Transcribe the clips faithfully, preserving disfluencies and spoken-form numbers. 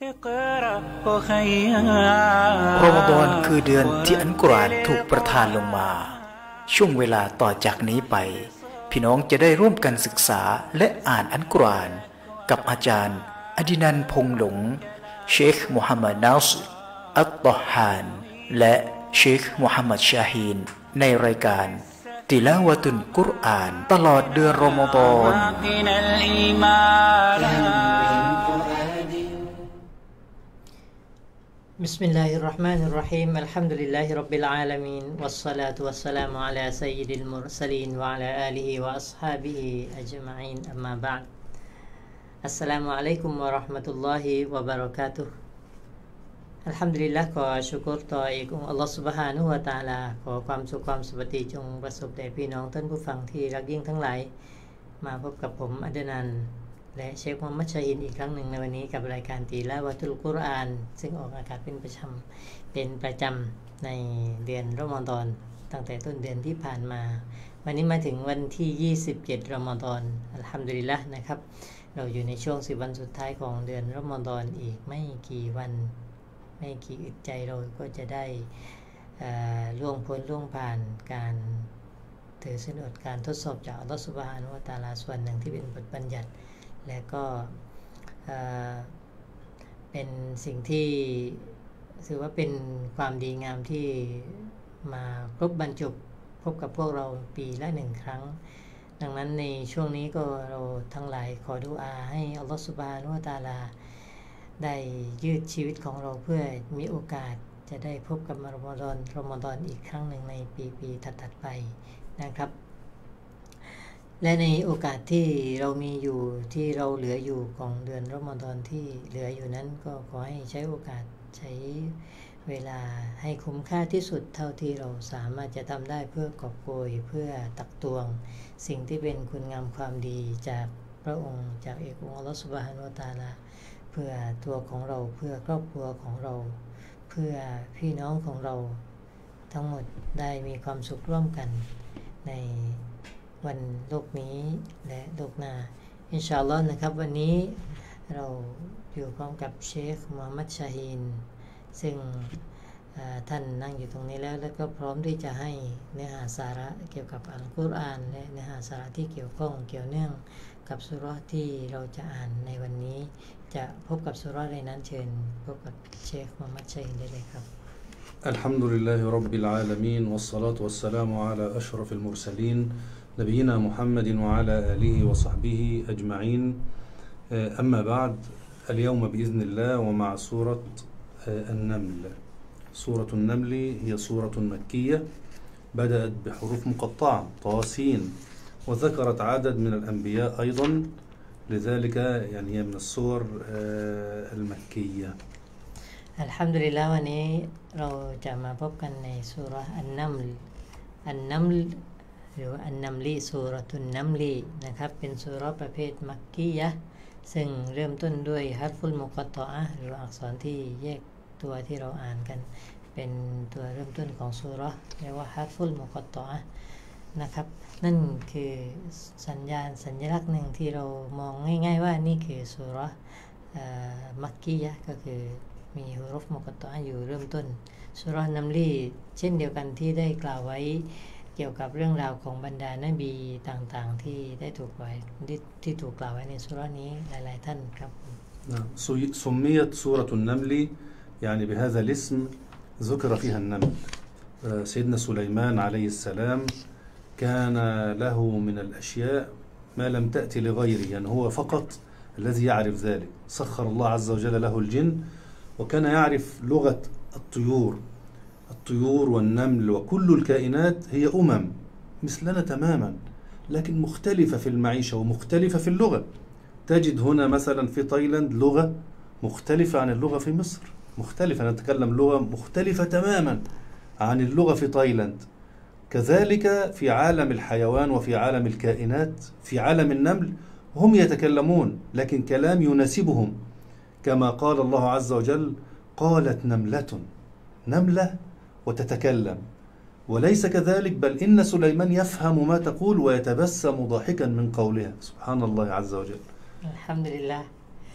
รอมฎอนคือเดือนที่อัลกุรอานถูกประทานลงมาช่วงเวลาต่อจากนี้ไปพี่น้องจะได้ร่วมกันศึกษาและอ่านอัลกุรอานกับอาจารย์อดินันท์พงษ์หลงเชคมุฮัมมัดนาซิรอัตตอฮานและเชคมุฮัมมัดชาฮีนในรายการติลาวะตุลกุรอานตลอดเดือนรอมฎอน بسم الله الرحمن الرحيم الحمد لله رب العالمين والصلاة والسلام على سيد المرسلين وعلى آله وأصحابه أجمعين أما بعد السلام عليكم ورحمة الله وبركاته الحمد لله ขอชุกรต่ออีกองค์อัลลอฮฺซุบฮานะฮูวะตะอาลาขอความสุขความสวัสดีจงประสบแด่พี่น้องท่านผู้ฟังที่รักยิ่งทั้งหลายมาพบกับผมอดินันท์และเชคมุฮัมมัดชาฮินอีกครั้งหนึ่งในวันนี้กับรายการติลาวะตุลกุรอานซึ่งออกอากาศเป็นประจำเป็นประจำในเดือนรอมฎอนตั้งแต่ต้นเดือนที่ผ่านมาวันนี้มาถึงวันที่ยี่สิบเจ็ดรอมฎอนอัลฮัมดุลิลละห์นะครับเราอยู่ในช่วงสิบวันสุดท้ายของเดือนรอมฎอนอีกไม่กี่วันไม่กี่อึดใจเราก็จะได้ล่วงพ้นล่วงผ่านการถือศีลอดการทดสอบจากอัลเลาะห์ซุบฮานะฮูวะตะอาลาส่วนหนึ่งที่เป็นบทบัญญัติและก็เป็นสิ่งที่ถือว่าเป็นความดีงามที่มาครบบรรจบพบกับพวกเราปีละหนึ่งครั้งดังนั้นในช่วงนี้ก็เราทั้งหลายขอดุอาให้อัลลอฮฺซุบฮานะฮูวะตะอาลาได้ยืดชีวิตของเราเพื่อมีโอกาสจะได้พบกับรอมฎอนรอมฎอนอีกครั้งหนึ่งในปีๆถัดๆไปนะครับและในโอกาสที่เรามีอยู่ที่เราเหลืออยู่ของเดือนรอมฎอนที่เหลืออยู่นั้นก็ขอให้ใช้โอกาสใช้เวลาให้คุ้มค่าที่สุดเท่าที่เราสามารถจะทำได้เพื่อกอบโกยเพื่อตักตวงสิ่งที่เป็นคุณงามความดีจากพระองค์จากเอกองค์อัลเลาะห์ซุบฮานะฮูวะตะอาลาเพื่อตัวของเราเพื่อครอบครัวของเราเพื่อพี่น้องของเราทั้งหมดได้มีความสุขร่วมกันในวันโลกนี้และโลกหน้าอินชาอัลลอฮ์นะครับวันนี้เราอยู่พร้อมกับเชคมุฮัมมัดชาฮีนซึ่งท่านนั่งอยู่ตรงนี้แล้วแล้วก็พร้อมที่จะให้เนื้อหาสาระเกี่ยวกับอัลกุรอานและเนื้อหาสาระที่เกี่ยวข้องเกี่ยวเนื่องกับซูเราะห์ที่เราจะอ่านในวันนี้จะพบกับซูเราะห์ใดนั้นเชิญพบกับเชคมุฮัมมัดชาฮีนได้เลยครับ الحمد لله رب العالمين والصلاة والسلام على أشرف المرسلين نبينا محمد وعلى آله وصحبه أجمعين أما بعد اليوم بإذن الله ومع سورة النمل سورة النمل هي سورة مكية بدأت بحروف مقطعة طاسين وذكرت عدد من الأنبياء أيضا لذلك يعني هي من السور المكية الحمد لله วันนี้เราจะมาพบกันในซูเราะห์อันนัมลอันนัมลหรือว่าอันนัมลีซูเราะตุนนัมลีนะครับเป็นซูเราะห์ประเภทมักกียะห์ซึ่งเริ่มต้นด้วยฮัรฟุลมุกัตตออะห์หรืออักษรที่แยกตัวที่เราอ่านกันเป็นตัวเริ่มต้นของซูเราะห์เรียกว่าฮัรฟุลมุกัตตออะห์นะครับนั่นคือสัญญาณสัญลักษณ์หนึ่งที่เรามองง่ายๆว่านี่คือซูเราะห์มักกียะห์ก็คือมีฮุรุฟมุกัตตออะห์อยู่เริ่มต้นซูเราะห์นัมลีเช่นเดียวกันที่ได้กล่าวไว้เกี่ยวกับเรื่องราวของบรรดานบีต่างๆที่ได้ถูกไว้ที่ถูกกล่าวไว้ในซูเราะห์นี้หลายๆท่านครับ سميت سورة النمل يعني بهذا الاسم ذكر فيها النمل سيدنا سليمان عليه السلام كان له من الأشياء ما لم تأتي لغيره يعني هو فقط الذي يعرف ذلك سخر الله عز وجل له الجن وكان يعرف لغة الطيور الطيور والنمل وكل الكائنات هي أمم مثلنا تماما لكن مختلفة في المعيشة ومختلفة في اللغة تجد هنا مثلا في تايلاند لغة مختلفة عن اللغة في مصر مختلفة نتكلم لغة مختلفة تماما عن اللغة في تايلاند كذلك في عالم الحيوان وفي عالم الكائنات في عالم النمل هم يتكلمون لكن كلام يناسبهم كما قال الله عز وجل قالت نملة نملة وتتكلم وليس كذلك بل إن سليمان يفهم ما تقول ويتبسم ضاحكا من قولها سبحان الله عز وجل الحمد لله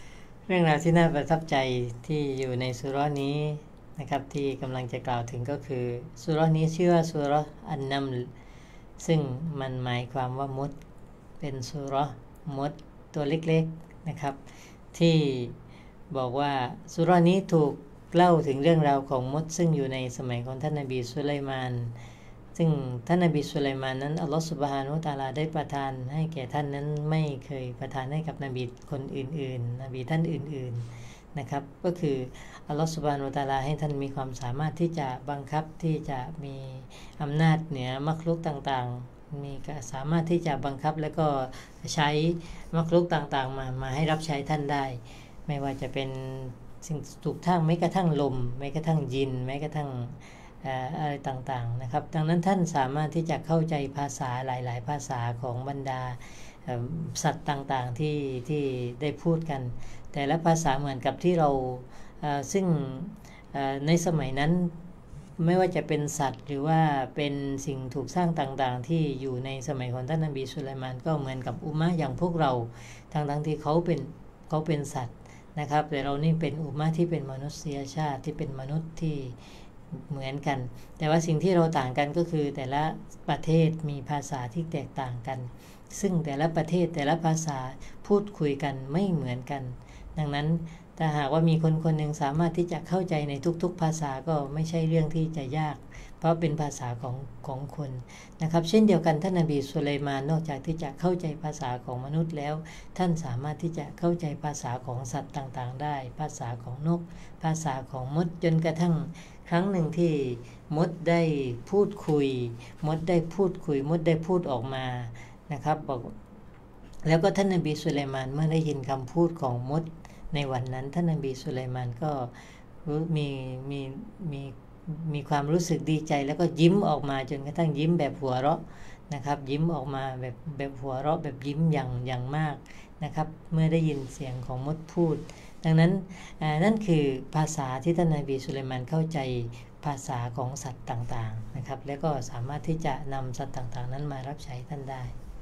เรื่องราวที่น่าประทับใจที่อยู่ในสุราะห์นี้นะครับที่กำลังจะกล่าวถึงก็คือสุราะห์นี้ชื่อว่าสุราะห์อันนัมลซึ่งมันหมายความว่ามดเป็นสุราะห์มดตัวเล็กๆนะครับที่บอกว่าสุราะห์นี้ถูกเล่าถึงเรื่องราวของมดซึ่งอยู่ในสมัยของท่านนบีสุไลมานซึ่งท่านนบีสุไลมานนั้นอัลลอฮฺซุบฮานะฮูวะตะอาลาได้ประทานให้แก่ท่านนั้นไม่เคยประทานให้กับนบีคนอื่นๆนบีท่านอื่นๆนะครับก็คืออัลลอฮฺซุบฮานะฮูวะตะอาลาให้ท่านมีความสามารถที่จะบังคับที่จะมีอำนาจเหนือมักลุกต่างๆมีสามารถที่จะบังคับแล้วก็ใช้มักลุกต่างๆมามาให้รับใช้ท่านได้ไม่ว่าจะเป็นสิ่งถูกทั้งแม้กระทั่งลมแม้กระทั่งยินแม้กระทั่งอะไรต่างๆนะครับดังนั้นท่านสามารถที่จะเข้าใจภาษาหลายๆภาษาของบรรดาสัตว์ต่างๆที่ที่ได้พูดกันแต่ละภาษาเหมือนกับที่เราซึ่งในสมัยนั้นไม่ว่าจะเป็นสัตว์หรือว่าเป็นสิ่งถูกสร้างต่างๆที่อยู่ในสมัยของท่านนบีสุไลมานก็เหมือนกับอุมมะอย่างพวกเราทั้งๆที่เขาเป็นเขาเป็นสัตว์นะครับแต่เรานี่เป็นอุมมะที่เป็นมนุษยชาติที่เป็นมนุษย์ที่เหมือนกันแต่ว่าสิ่งที่เราต่างกันก็คือแต่ละประเทศมีภาษาที่แตกต่างกันซึ่งแต่ละประเทศแต่ละภาษาพูดคุยกันไม่เหมือนกันดังนั้นถ้าหากว่ามีคนคนหนึ่งสามารถที่จะเข้าใจในทุกๆภาษาก็ไม่ใช่เรื่องที่จะยากเพราะเป็นภาษาของของคนนะครับเช่นเดียวกันท่านนบีสุไลมานนอกจากที่จะเข้าใจภาษาของมนุษย์แล้วท่านสามารถที่จะเข้าใจภาษาของสัตว์ต่างๆได้ภาษาของนกภาษาของมดจนกระทั่งครั้งหนึ่งที่มดได้พูดคุยมดได้พูดคุยมดได้พูดออกมานะครับบอกแล้วก็ท่านนบีสุไลมานเมื่อได้ยินคำพูดของมดในวันนั้นท่านนบีสุไลมานก็มีมีมีมีความรู้สึกดีใจแล้วก็ยิ้มออกมาจนกระทั่งยิ้มแบบหัวเราะนะครับยิ้มออกมาแบบแบบหัวเราะแบบยิ้มอย่างอย่างมากนะครับเมื่อได้ยินเสียงของมดพูดดังนั้นนั่นคือภาษาที่ท่านนบีสุไลมานเข้าใจภาษาของสัตว์ต่างๆนะครับแล้วก็สามารถที่จะนำสัตว์ต่างๆนั้นมารับใช้ท่านได้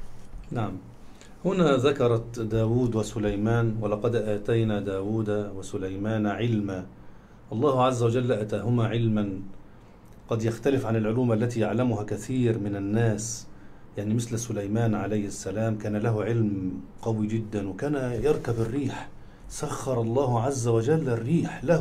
نعم هنا ذكرت داود وسليمان ولقد آتينا داود وسليمان علما الله عز وجل أتاهما علما قد يختلف عن العلوم التي يعلمها كثير من الناس يعني مثل سليمان عليه السلام كان له علم قوي جدا وكان يركب الريح سخر الله عز وجل الريح له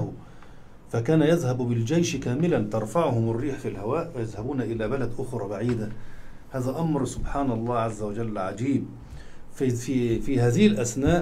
فكان يذهب بالجيش كاملا ترفعهم الريح في الهواء ويذهبون إلى بلد أخرى بعيدة هذا أمر سبحان الله عز وجل عجيب في, في, في هذه الأثناء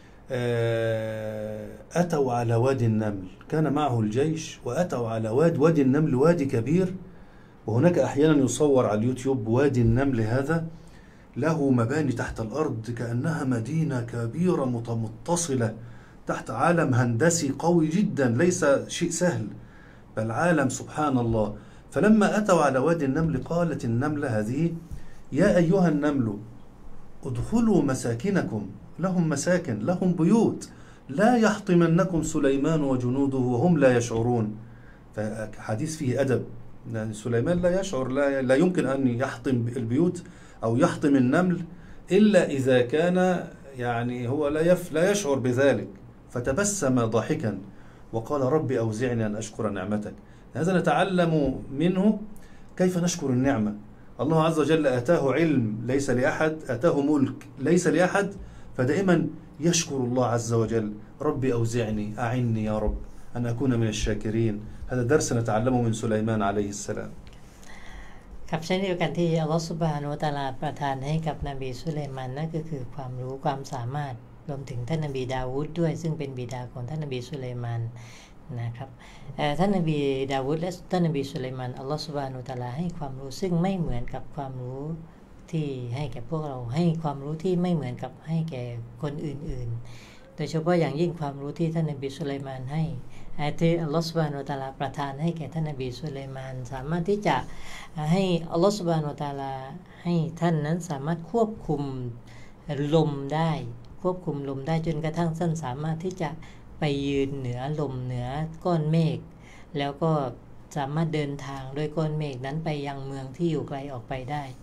أتوا على وادي النمل كان معه الجيش وأتوا على واد وادي النمل وادي كبير وهناك أحيانا يصور على اليوتيوب وادي النمل هذا له مباني تحت الأرض كأنها مدينة كبيرة متصلة تحت عالم هندسي قوي جدا ليس شيء سهل بل عالم سبحان الله فلما أتوا على وادي النمل قالت النملة هذه يا أيها النمل ادخلوا مساكنكم لهم مساكن لهم بيوت لا يحطمنكم سليمان وجنوده وهم لا يشعرون فحديث فيه أدب سليمان لا يشعر لا, لا يمكن أن يحطم البيوت أو يحطم النمل إلا إذا كان يعني هو لا, يف لا يشعر بذلك فتبسم ضاحكا وقال ربي أوزعني أن أشكر نعمتك هذا نتعلم منه كيف نشكر النعمة الله عز وجل أتاه علم ليس لأحد أتاه ملك ليس لأحد فدائما يشكر الله عز وجل ربي أوزعني أعني يا رب أن أكون من الشاكرين هذا درس نتعلمه من سليمان عليه السلام ครับเช่นเดียวกันที่อัลลอฮฺซุบฮานะฮูวะตะอาลาประทานให้กับนบีสุไลมานนั่นก็คือความรู้ความสามารถรวมถึงท่านนบีดาวูดด้วยซึ่งเป็นบิดาของท่านนบีสุไลมานนะครับท่านนบีดาวูดและท่านนบีสุไลมานอัลลอฮฺซุบฮานะฮูวะตะอาลาให้ความรู้ซึ่งไม่เหมือนกับความรู้ที่ให้แก่พวกเราให้ความรู้ที่ไม่เหมือนกับให้แก่คนอื่นๆโดยเฉพาะอย่างยิ่งความรู้ที่ท่านนบีสุไลมานให้ที่อัลลอฮฺซุบฮานะฮูวะตะอาลาประทานให้แก่ท่านนบีสุไลมานสามารถที่จะให้อัลลอฮฺซุบฮานะฮูวะตะอาลาให้ท่านนั้นสามารถควบคุมลมได้ควบคุมลมได้จนกระทั่งท่านสามารถที่จะไปยืนเหนือลมเหนือก้อนเมฆแล้วก็สามารถเดินทางโดยก้อนเมฆนั้นไปยังเมืองที่อยู่ไกลออกไปได้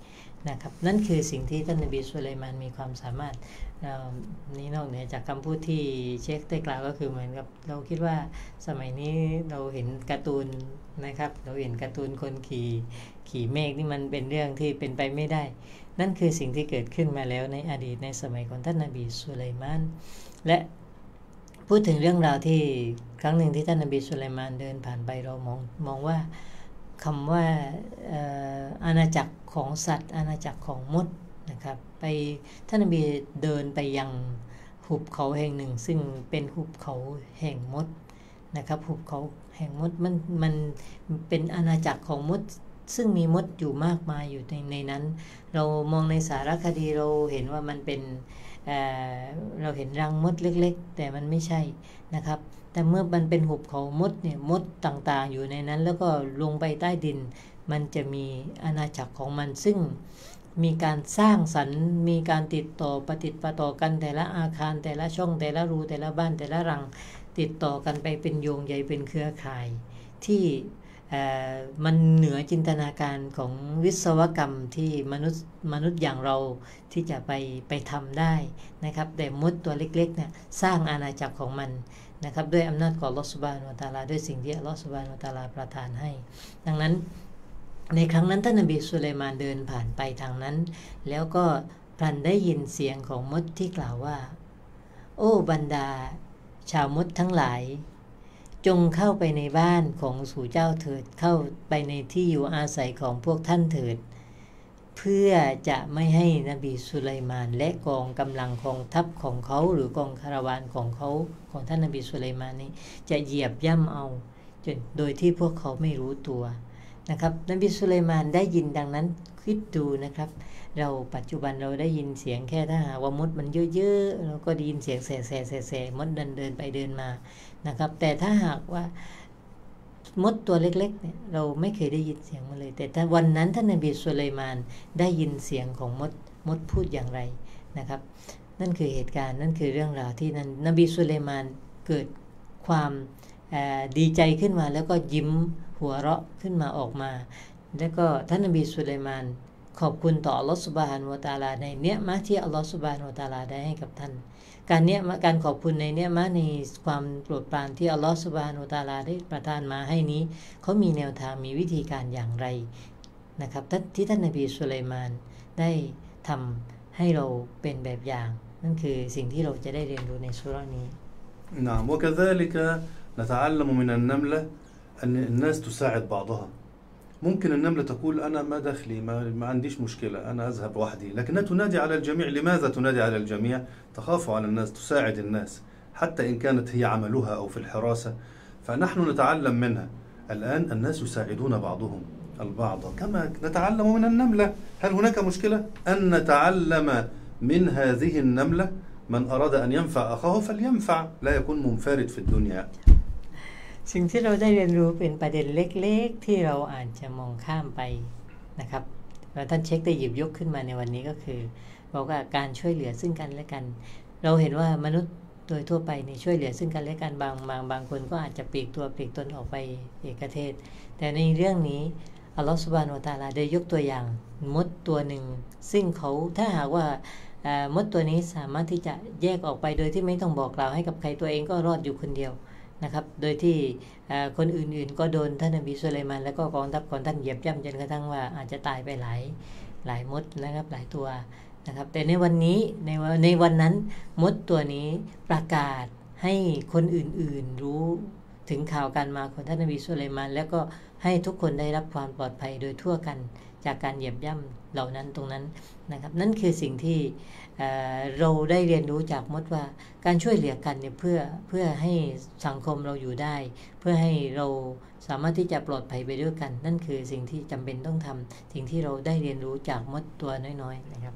นะครับนั่นคือสิ่งที่ท่านนบีสุไลมานมีความสามารถนี้นอกเหนือจากคำพูดที่เชคได้กล่าวก็คือเหมือนกับเราคิดว่าสมัยนี้เราเห็นการ์ตูนนะครับเราเห็นการ์ตูนคนขี่ขี่เมฆนี่มันเป็นเรื่องที่เป็นไปไม่ได้นั่นคือสิ่งที่เกิดขึ้นมาแล้วในอดีตในสมัยของท่านนบีสุไลมานและพูดถึงเรื่องราวที่ครั้งหนึ่งที่ท่านนบีสุไลมานเดินผ่านไปเรามองมองว่าคำว่าอาณาจักรของสัตว์อาณาจักรของมดนะครับไปท่านนบีเดินไปยังหุบเขาแห่งหนึ่งซึ่งเป็นหุบเขาแห่งมดนะครับหุบเขาแห่งมดมันมันเป็นอาณาจักรของมดซึ่งมีมดอยู่มากมายอยู่ในในนั้นเรามองในสารคดีเราเห็นว่ามันเป็น เอ่อ เราเห็นรังมดเล็กๆแต่มันไม่ใช่นะครับแต่เมื่อมันเป็นหุบเขามดเนี่ยมดต่างๆอยู่ในนั้นแล้วก็ลงไปใต้ดินมันจะมีอาณาจักรของมันซึ่งมีการสร้างสรรค์มีการติดต่อปฏิติดประต่อกันแต่ละอาคารแต่ละช่องแต่ละรูแต่ละบ้านแต่ละรังติดต่อกันไปเป็นโยงใยเป็นเครือข่ายที่มันเหนือจินตนาการของวิศวกรรมที่มนุษย์มนุษย์อย่างเราที่จะไปไปทำได้นะครับแต่มดตัวเล็กๆเนี่ยสร้างอาณาจักรของมันนะครับด้วยอำนาจของอัลเลาะห์ซุบฮานะฮูวะตะอาลาด้วยสิ่งที่อัลเลาะห์ซุบฮานะฮูวะตะอาลาประทานให้ดังนั้นในครั้งนั้นท่านนบีสุไลมานเดินผ่านไปทางนั้นแล้วก็พลันได้ยินเสียงของมดที่กล่าวว่าโอ้บรรดาชาวมดทั้งหลายจงเข้าไปในบ้านของสู่เจ้าเถิดเข้าไปในที่อยู่อาศัยของพวกท่านเถิดเพื่อจะไม่ให้นบีสุไลมานและกองกำลังกองทัพของเขาหรือกองคาราวานของเขาของท่านนบีสุไลมานนี้จะเหยียบย่ำเอาจนโดยที่พวกเขาไม่รู้ตัวนะครับนบีสุไลมานได้ยินดังนั้นคิดดูนะครับเราปัจจุบันเราได้ยินเสียงแค่ถ้าหากว่ามดมันเยอะๆเราก็ได้ยินเสียงแส่แส่แส่แส่มดเดินเดินไปเดินมานะครับแต่ถ้าหากว่ามดตัวเล็กๆเนี่ยเราไม่เคยได้ยินเสียงมันเลยแต่ถ้าวันนั้นท่านนบีสุไลมานได้ยินเสียงของมดมดพูดอย่างไรนะครับนั่นคือเหตุการณ์นั่นคือเรื่องราวที่นั้นนบีสุไลมานเกิดความดีใจขึ้นมาแล้วก็ยิ้มหัวเราะขึ้นมาออกมาแล้วก็ท่านนบีสุไลมานขอบคุณต่ออัลเลาะห์ซุบฮานะฮูวะตะอาลาในเนืมะที่อัลเลาะห์ซุบฮานะฮูวะตะอาลาได้ให้กับท่านการเนี้ยการขอบคุณในเนี้ยมะในความโปรดปรานที่อัลเลาะห์ซุบฮานะฮูวะตะอาลาได้ประทานมาให้นี้เขามีแนวทางมีวิธีการอย่างไรนะครับที่ท่านนบีสุไลมานได้ทำให้เราเป็นแบบอย่างนั่นคือสิ่งที่เราจะได้เรียนรู้ในซูเราะห์นี้ نعم وكذلك نتعلم من النملة أن الناس تساعد بعضها ممكن النملة تقول أنا ما دخلي ما, ما عنديش مشكلة أنا أذهب وحدي لكنها تنادي على الجميع لماذا تنادي على الجميع تخاف على الناس تساعد الناس حتى إن كانت هي عملها أو في الحراسة فنحن نتعلم منها الآن الناس يساعدون بعضهم البعض كما نتعلم من النملة هل هناك مشكلة أن نتعلم من هذه النملة من أراد أن ينفع أخاه فلينفع لا يكون منفرد في الدنيا สิ่งที่เราได้เรียนรู้เป็นประเด็นเล็กๆที่เราอาจจะมองข้ามไปนะครับแล้วท่านเช็คได้หยิบยกขึ้นมาในวันนี้ก็คือบอกว่าการช่วยเหลือซึ่งกันและกันเราเห็นว่ามนุษย์โดยทั่วไปนี่ช่วยเหลือซึ่งกันและกันบางบางบางคนก็อาจจะปลีกตัวปลีกตนออกไปเอกเทศแต่ในเรื่องนี้อัลเลาะห์ซุบฮานะฮูวะตะอาลาได้ยกตัวอย่างมดตัวหนึ่งซึ่งเขาถ้าหากว่ามดตัวนี้สามารถที่จะแยกออกไปโดยที่ไม่ต้องบอกกล่าวให้กับใครตัวเองก็รอดอยู่คนเดียวนะครับโดยที่คนอื่นๆก็โดนท่านนบีสุไลมานแล้วก็กองทัพของท่านเหยียบย่ำจนกระทั่งว่าอาจจะตายไปหลายหลายมดนะครับหลายตัวนะครับแต่ในวันนี้ในในวันนั้นมดตัวนี้ประกาศให้คนอื่นๆรู้ถึงข่าวการมาของท่านนบีสุไลมานแล้วก็ให้ทุกคนได้รับความปลอดภัยโดยทั่วกันจากการเหยียบย่ำเหล่านั้นตรงนั้นนะครับนั่นคือสิ่งที่เราได้เรียนรู้จากมดว่าการช่วยเหลือกันเนี่ยเพื่อเพื่อให้สังคมเราอยู่ได้เพื่อให้เราสามารถที่จะปลอดภัยไปด้วยกันนั่นคือสิ่งที่จำเป็นต้องทำสิ่งที่เราได้เรียนรู้จากมดตัวน้อยๆนะครับ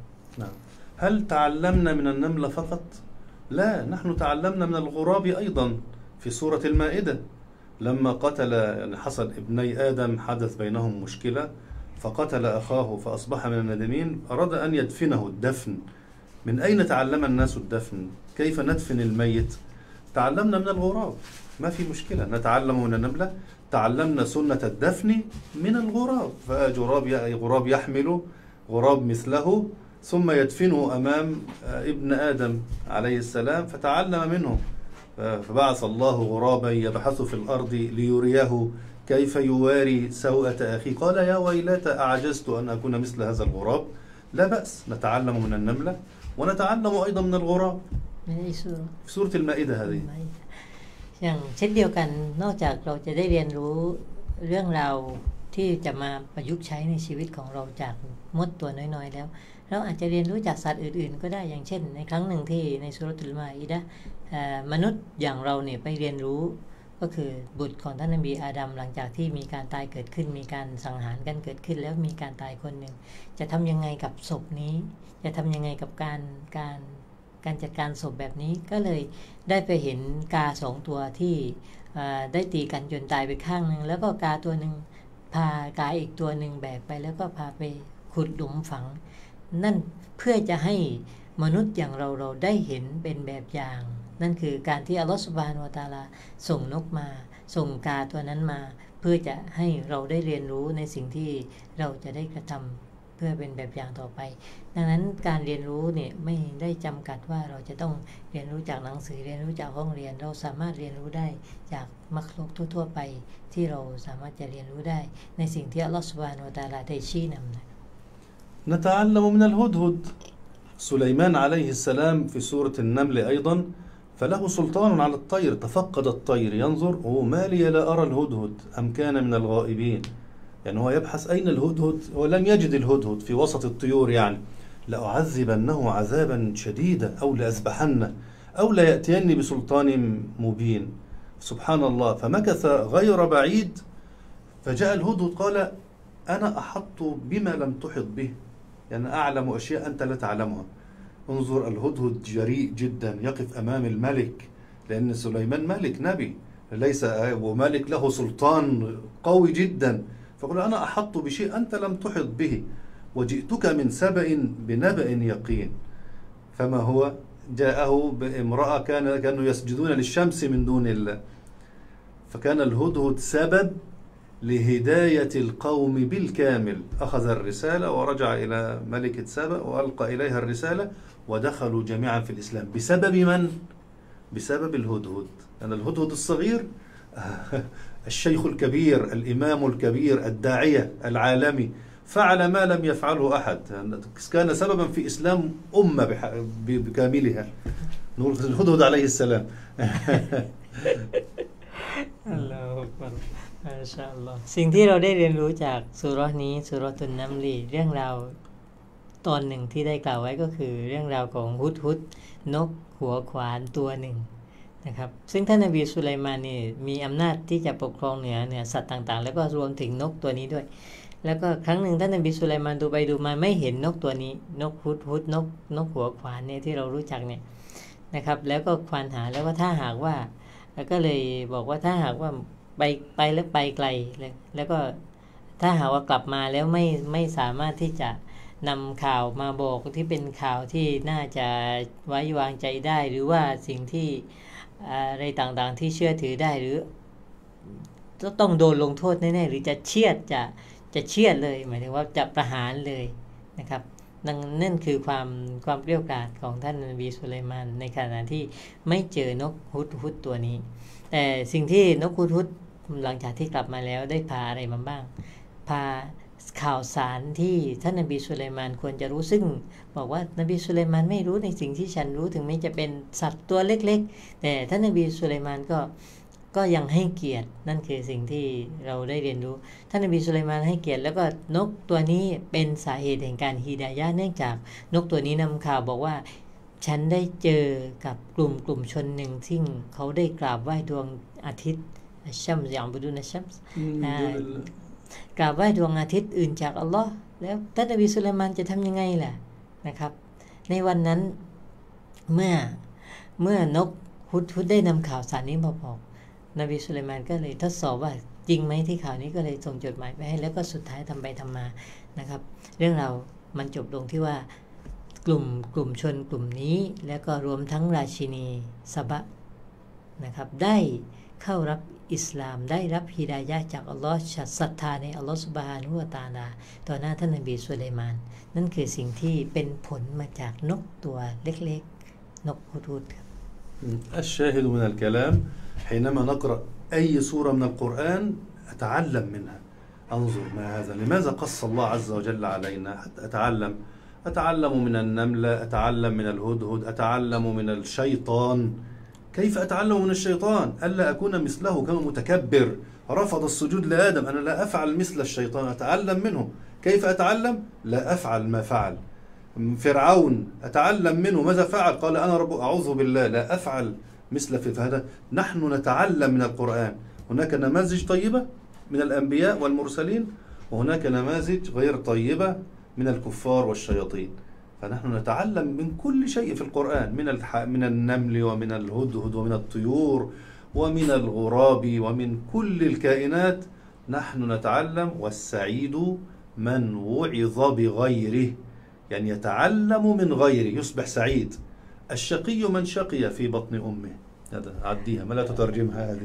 هل تعلمنا من النملة فقط؟ لا نحن تعلمنا من الغراب أيضا في سورة المائدة لما قتل يعني حصل ابني آدم حدث بينهم مشكلة فقتل أخاه فأصبح من النادمين أراد أن يدفنه الدفن من أين تعلم الناس الدفن؟ كيف ندفن الميت؟ تعلمنا من الغراب ما في مشكلة نتعلم من النملة تعلمنا سنة الدفن من الغراب فغراب غراب يحمل غراب مثله ثم يدفنه أمام ابن آدم عليه السلام فتعلم منه. فبعث الله غرابا يبحث في الأرض ليريه كيف يواري سوءة أخيه قال يا ويلتى أعجزت أن أكون مثل هذا الغراب. لا بأس نتعلم من النملة ونتعلم أيضا من الغراب ในสุร في سورة المائدة هذه. อย่างเช่นเดียวกันนอกจากเราจะได้เรียนรู้เรื่องราวที่จะมาประยุกต์ใช้ในชีวิตของเราจากมดตัวน้อยๆแล้วเราอาจจะเรียนรู้จากสัตว์อื่นๆก็ได้อย่างเช่นในครั้งหนึ่งที่ในซูเราะตุลมาอิดะห์มนุษย์อย่างเราเนี่ยไปเรียนรู้ก็คือบุตรของท่านนบีอาดัมหลังจากที่มีการตายเกิดขึ้นมีการสังหารกันเกิดขึ้นแล้วมีการตายคนหนึ่งจะทำยังไงกับศพนี้จะทำยังไงกับการการการจัดการศพแบบนี้ก็เลยได้ไปเห็นกาสองตัวที่ได้ตีกันจนตายไปข้างนึงแล้วก็กาตัวหนึ่งพากาอีกตัวหนึ่งแบกไปแล้วก็พาไปขุดหลุมฝังนั่นเพื่อจะให้มนุษย์อย่างเราเราได้เห็นเป็นแบบอย่างนั่นคือการที่อัลลอฮฺซุบฮานะฮูวะตะอาลาส่งนกมาส่งกาตัวนั้นมาเพื่อจะให้เราได้เรียนรู้ในสิ่งที่เราจะได้กระทำเพื่อเป็นแบบอย่างต่อไปดังนั้นการเรียนรู้เนี่ยไม่ได้จำกัดว่าเราจะต้องเรียนรู้จากหนังสือเรียนรู้จากห้องเรียนเราสามารถเรียนรู้ได้จากมักลุกทั่วๆไปที่เราสามารถจะเรียนรู้ได้ในสิ่งที่อัลลอฮฺซุบฮานะฮูวะตะอาลาได้ชี้นำนะ نتعلم من الهدهد سليمان عليه السلام في سورة النمل أيضا فله سلطان على الطير تفقد الطير ينظر هو ما لي لا أرى الهدهد أم كان من الغائبين يعني هو يبحث أين الهدهد ولم يجد الهدهد في وسط الطيور يعني لأعذبنه عذابا شديدا أو لأذبحنه أو ليأتيني بسلطان مبين سبحان الله فمكث غير بعيد فجاء الهدهد قال أنا أحط بما لم تحط به يعني أعلم أشياء أنت لا تعلمها انظر الهدهد جريء جدا يقف أمام الملك لأن سليمان ملك نبي ليس وملك له سلطان قوي جدا فقال أنا أحط بشيء أنت لم تحط به وجئتك من سبأ بنبأ يقين فما هو جاءه بامرأة كان كانوا يسجدون للشمس من دون الله فكان الهدهد سبب لهداية القوم بالكامل أخذ الرسالة ورجع إلى ملكة سبأ وألقى إليها الرسالة ودخلوا جميعا في الإسلام بسبب من؟ بسبب الهدهد أن الهدهد الصغير الشيخ الكبير الإمام الكبير الداعية العالمي فعل ما لم يفعله أحد كان سببا في إسلام أمة بكاملها نقول الهدهد عليه السلام الله أكبرมาชาอัลลอฮ์สิ่งที่เราได้เรียนรู้จากซูเราะห์นี้ซูเราะตุนนัมลีเรื่องราวตอนหนึ่งที่ได้กล่าวไว้ก็คือเรื่องราวของฮุดฮุดนกหัวขวานตัวหนึ่งนะครับซึ่งท่านนบีสุไลมานนี่มีอำนาจที่จะปกครองเหนือเหนือสัตว์ต่างๆแล้วก็รวมถึงนกตัวนี้ด้วยแล้วก็ครั้งหนึ่งท่านนบีสุไลมานดูไปดูมาไม่เห็นนกตัวนี้นกฮุดฮุดนกนกหัวขวานเนี่ยที่เรารู้จักเนี่ยนะครับแล้วก็ควานหาแล้วก็ถ้าหากว่าก็เลยบอกว่าถ้าหากว่าไปไปแล้วไปไกลแล้วก็ถ้าหากว่ากลับมาแล้วไม่ไม่สามารถที่จะนำข่าวมาบอกที่เป็นข่าวที่น่าจะไว้วางใจได้หรือว่าสิ่งที่อะไรต่างๆที่เชื่อถือได้หรือต้องโดนลงโทษแน่ๆหรือจะเชียดจะจะเชียดเลยหมายถึงว่าจะประหารเลยนะครับนั่นคือความความเกลี้ยกล่อมของท่านนบีสุไลมานในขณะที่ไม่เจอนกฮุดฮุดตัวนี้แต่สิ่งที่นกฮุดฮุดหลังจากที่กลับมาแล้วได้พาอะไรมาบ้างพาข่าวสารที่ท่านนบีสุไลมานควรจะรู้ซึ่งบอกว่านบีสุไลมานไม่รู้ในสิ่งที่ฉันรู้ถึงแม้จะเป็นสัตว์ตัวเล็กๆแต่ท่านนบีสุไลมานก็ก็ยังให้เกียรตินั่นคือสิ่งที่เราได้เรียนรู้ท่านนบีสุไลมานให้เกียรติแล้วก็นกตัวนี้เป็นสาเหตุแห่งการฮิดายะห์เนื่องจากนกตัวนี้นำข่าวบอกว่าฉันได้เจอกับกลุ่มกลุ่มชนหนึ่งที่เขาได้กราบไหว้ดวงอาทิตย์ชัมส์อย่างบุดุนชัมส์กราบไหว้ดวงอาทิตย์อื่นจากอัลลอฮ์แล้วท่านนบีสุไลมานจะทำยังไงล่ะนะครับในวันนั้นเมื่อเมื่อนกฮุดฮุดได้นำข่าวสารนี้มาบอกนบีสุไลมานก็เลยทดสอบว่าจริงไหมที่ข่าวนี้ก็เลยส่งจดหมายไปให้แล้วก็สุดท้ายทำไปทำมานะครับเรื่องเรามันจบลงที่ว่ากลุ่มกลุ่มชนกลุ่มนี้แล้วก็รวมทั้งราชินีซะบะนะครับได้เข้ารับอิสลามได้รับฮิดายะห์จากอัลลอฮ์ศรัทธาในอัลลอฮ์ซุบฮานะฮูวะตะอาลาต่อหน้าท่านนบีสุลัยมานนั่นคือสิ่งที่เป็นผลมาจากนกตัวเล็กๆนกฮูดครับ الشاهد من الكلام حينما نقرأ أي سورة من القرآن أتعلم منها أنظر ما هذا لماذا قص الله عز وجل علينا حتى أتعلم أتعلم من النملة أتعلم من الهدهد أتعلم من الشيطان كيف أتعلم من الشيطان ألا أكون مثله كما متكبر رفض السجود لآدم أنا لا أفعل مثل الشيطان أتعلم منه كيف أتعلم لا أفعل ما فعل فرعون أتعلم منه ماذا فعل قال أنا رب أعوذ بالله لا أفعل مثل في هذا نحن نتعلم من القرآن هناك نماذج طيبة من الأنبياء والمرسلين وهناك نماذج غير طيبة من الكفار والشياطين فنحن نتعلم من كل شيء في القرآن من من النمل ومن الهدهد ومن الطيور ومن الغراب ومن كل الكائنات نحن نتعلم والسعيد من وعظ بغيره يعني يتعلم من غيره يصبح سعيد الشقي من شقي في بطن أمه هذا عديها ما لا تترجمها هذه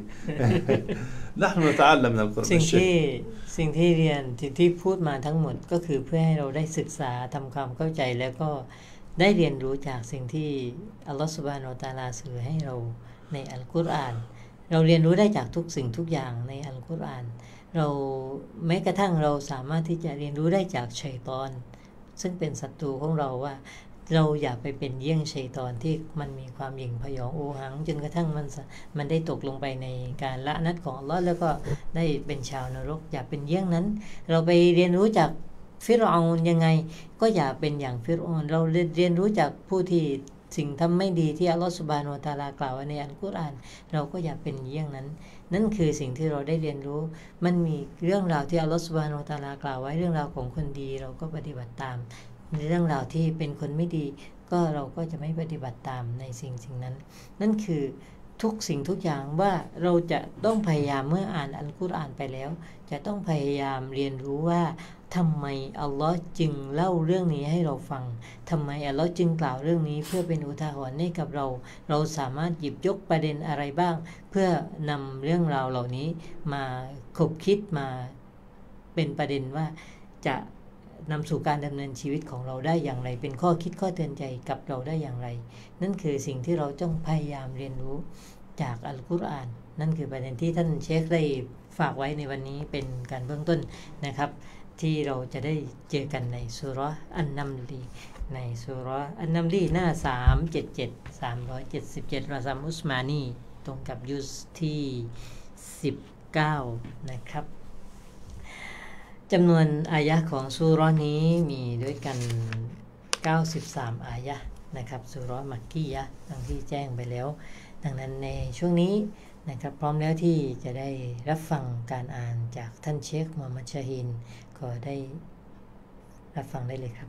نحن نتعلم من القرآن สิ่งที่สิ่งที่เรียนที่ที่พูดมาทั้งหมดก็คือเพื่อให้เราได้ศึกษาทำความเข้าใจแล้วก็ได้เรียนรู้จากสิ่งที่อัลลอฮฺซุบฮานะฮูวะตะอาลาสื่อให้เราในอัลกุรอานเราเรียนรู้ได้จากทุกสิ่งทุกอย่างในอัลกุรอานเราแม้กระทั่งเราสามารถที่จะเรียนรู้ได้จากชัยฏอนซึ่งเป็นศัตรูของเราว่าเราอย่าไปเป็นเยี่ยงชัยฏอนที่มันมีความหยิ่งพยองโอหังจนกระทั่งมันมันได้ตกลงไปในการละนัดของอัลเลาะห์แล้วก็ได้เป็นชาวนรกอย่าเป็นเยี่ยงนั้นเราไปเรียนรู้จากฟิรเอานยังไงก็อย่าเป็นอย่างฟิรเอานเราเรียนรู้จากผู้ที่สิ่งทำไม่ดีที่อัลเลาะห์ซุบฮานะฮูวะตะอาลากล่าวไว้ในอัลกุรอานเราก็อย่าเป็นเยี่ยงนั้นนั่นคือสิ่งที่เราได้เรียนรู้มันมีเรื่องราวที่อัลเลาะห์ซุบฮานะฮูวะตะอาลากล่าวไว้เรื่องราวของคนดีเราก็ปฏิบัติตามในเรื่องราวที่เป็นคนไม่ดีก็เราก็จะไม่ปฏิบัติตามในสิ่งสิ่งนั้นนั่นคือทุกสิ่งทุกอย่างว่าเราจะต้องพยายามเมื่ออ่านอัลกุรอานไปแล้วจะต้องพยายามเรียนรู้ว่าทำไมอัลลอฮ์จึงเล่าเรื่องนี้ให้เราฟังทำไมอัลลอฮ์จึงกล่าวเรื่องนี้เพื่อเป็นอุทาหรณ์ให้กับเราเราสามารถหยิบยกประเด็นอะไรบ้างเพื่อนำเรื่องราวเหล่านี้มาคบคิดมาเป็นประเด็นว่าจะนำสู่การดำเนินชีวิตของเราได้อย่างไรเป็นข้อคิดข้อเตือนใจกับเราได้อย่างไรนั่นคือสิ่งที่เราต้องพยายามเรียนรู้จากอัลกุรอานนั่นคือประเด็นที่ท่านเชคได้ฝากไว้ในวันนี้เป็นการเบื้องต้นนะครับที่เราจะได้เจอกันในซูเราะห์อันนัมลีในซูเราะห์อันนัมลีหน้าสามร้อยเจ็ดสิบเจ็ด สามร้อยเจ็ดสิบเจ็ดรอซัมอุสมานีตรงกับยุสที่สิบเก้านะครับจำนวนอายะห์ของซูเราะห์นี้มีด้วยกันเก้าสิบสามอายะห์นะครับซูเราะห์มักกียะห์ดังที่แจ้งไปแล้วดังนั้นในช่วงนี้นะครับพร้อมแล้วที่จะได้รับฟังการอ่านจากท่านเชคมูฮัมหมัดชาฮีนขอได้รับฟังได้เลยครับ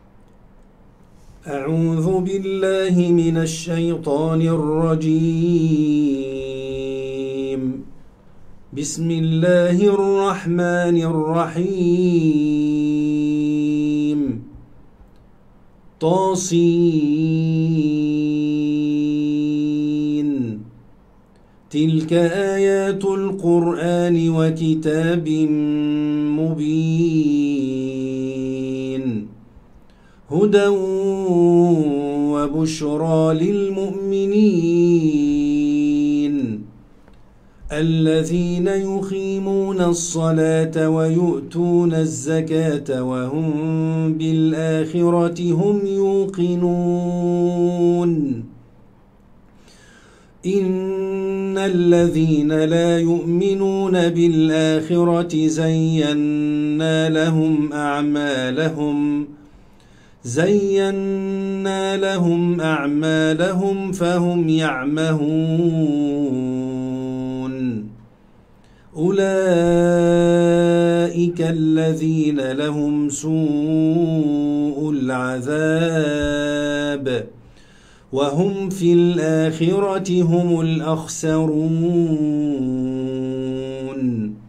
أعوذ بالله من الشيطان الرجيم بسم الله الرحمن الرحيم طاسين تلك آيات القرآن وكتاب مبين هدى وبشرى للمؤمنين الذين يقيمون الصلاة ويؤتون الزكاة وهم بالآخرة هم يوقنون إن الذين لا يؤمنون بالآخرة زينا لهم أعمالهم زينا لهم أعمالهم فهم يعمهون أولئك الذين لهم سوء العذاب وهم في الآخرة هم الأخسرون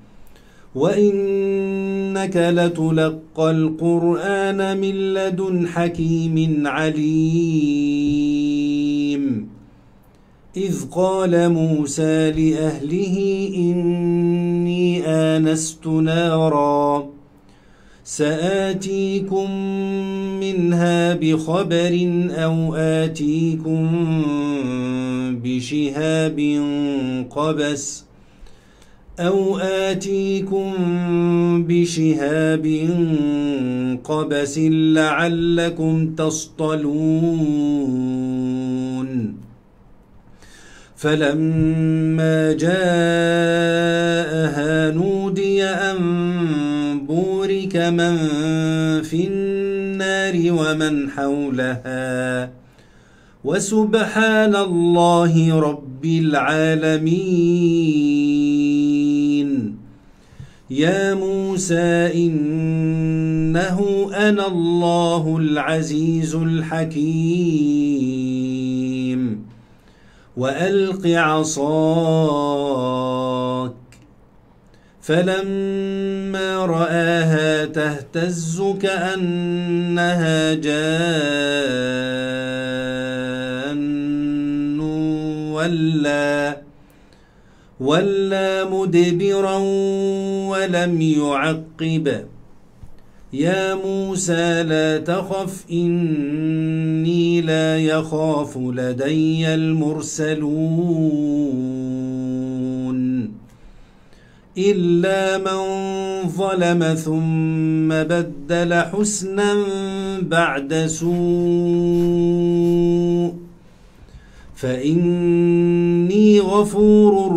وإنك لتلقى القرآن من لدن حكيم عليم إذ قال موسى لأهله إني آنست نارا سآتيكم منها بخبر أو آتيكم بشهاب قبس أو آتيكم بشهاب قبس لعلكم تصطلون فلما جاءها نودي أن بورك من في النار ومن حولها وسبحان الله رب العالمين يا موسى إنه أنا الله العزيز الحكيم وألق عصاك فلما رآها تهتز كأنها جان ولا ولا مدبرا ولم يعقب يا موسى لا تخف إني لا يخاف لدي المرسلون إلا من ظلم ثم بدل حسنا بعد سوء فإني غفور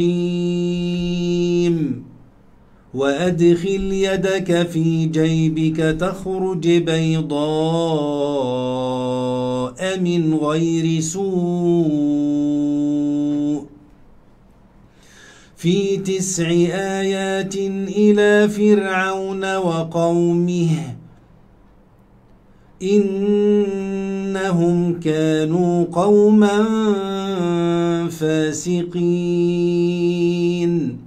رحيم وأدخل يدك في جيبك تخرج بيضاء من غير سوء في تسع آيات إلى فرعون وقومه إنهم كانوا قوما فاسقين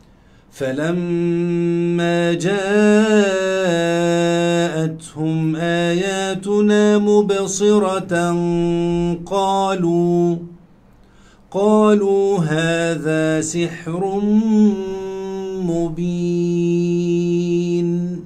فلما جاءتهم آياتنا مبصرة قالوا قالوا هذا سحر مبين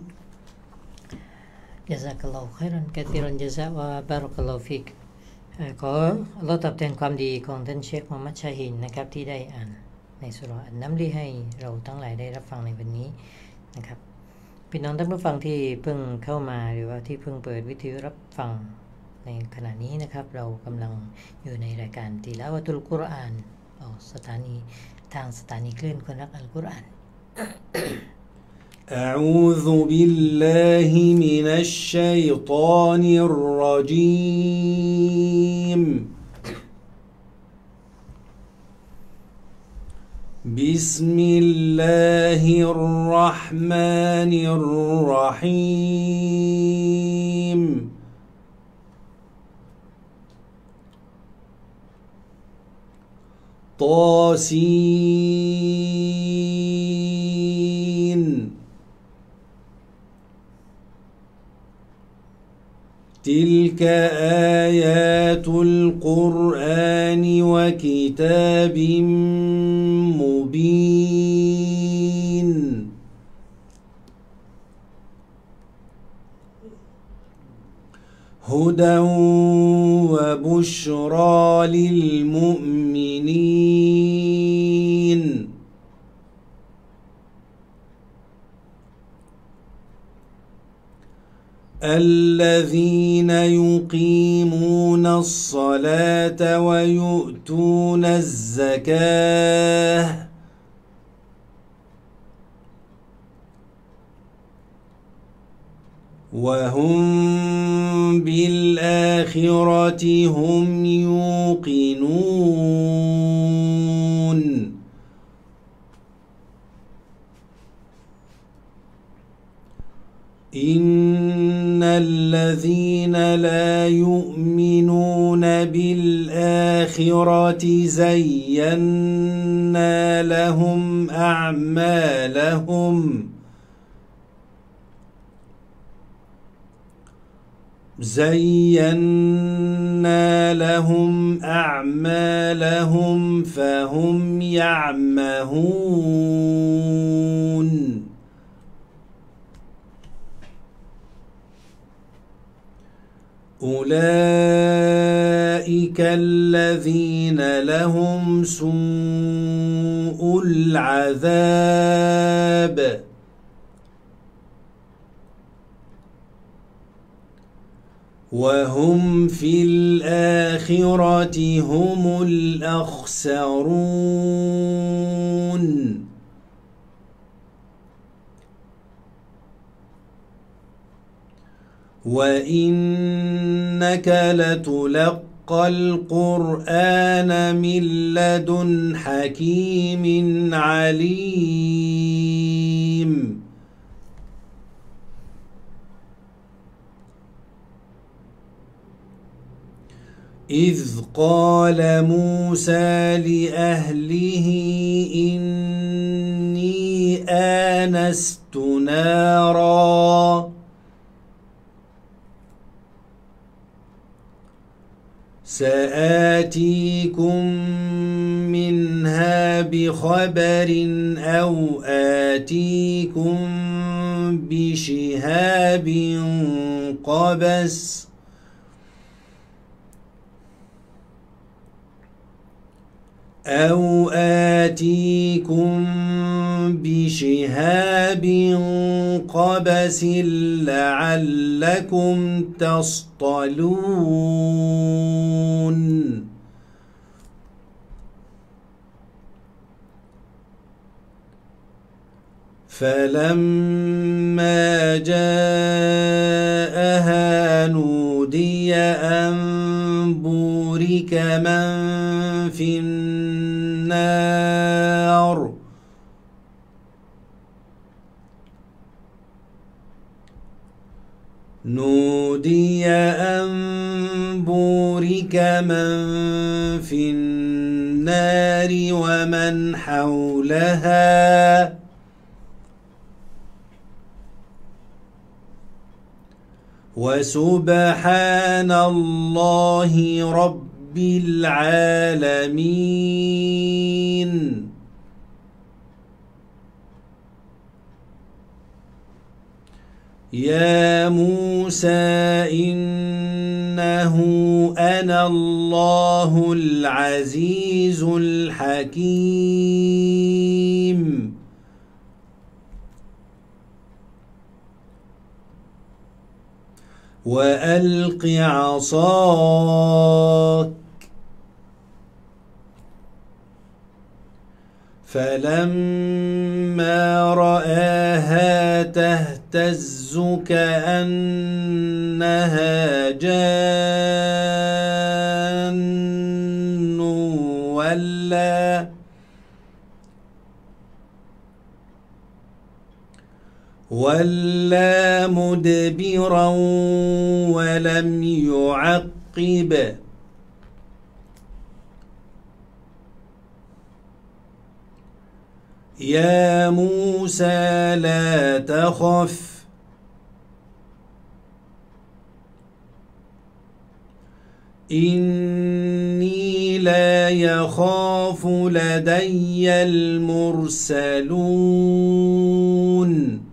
جزاك الله خيرا كثيرا جزاء وبارك الله فيك ขออัลเลาะห์ตอบแทนความดีของท่านเชคมูฮัมหมัดชาฮินนะครับที่ได้อ่านในสุเราะห์อันนัมลีให้เราทั้งหลายได้รับฟังในวันนี้นะครับพี่น้องท่านผู้ฟังที่เพิ่งเข้ามาหรือว่าที่เพิ่งเปิดวิทยุรับฟังในขณะนี้นะครับเรากำลังอยู่ในรายการติลาวะตุลกุรอานออกสถานีทางสถานีคลื่นคนรักอัลกุรอาน أعوذ بالله من الشيطان الرجيم بسم الله الرحمن الرحيم طاسين تلك آيات القرآن وكتاب مبين هدى وبشرى للمؤمنين الذين يقيمون الصلاة ويؤتون الزكاة وهم بالآخرة هم يوقنون إن الذين لا يؤمنون بالآخرة زينا لهم أعمالهم زينا لهم أعمالهم فهم يعمهون أولئك الذين لهم سوء العذاب وهم في الآخرة هم الأخسرون وإنك لتلقى القرآن من لدن حكيم عليم إذ قال موسى لأهله إني آنست نارا سآتيكم منها بخبر أو آتيكم بشهاب قبس أو آتيكم بشهاب قبس لعلكم تصطلون فلما جاءها نودي أن بورك من في النار نودي أن بورك من في النار ومن حولها وسبحان الله رب العالمين يا موسى إنه أنا الله العزيز الحكيم وألق عصاك فلما رآها تهتز كأنها جان ولا ولا مدبرا ولم يعقب يا موسى لا تخف إني لا يخاف لدي المرسلون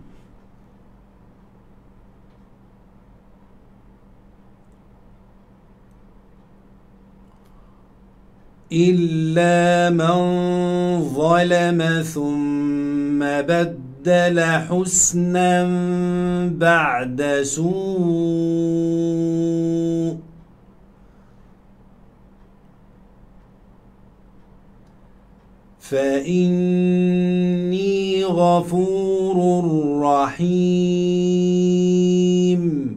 إلا من ظلم ثم بدل حسنا بعد سوء فإني غفور رحيم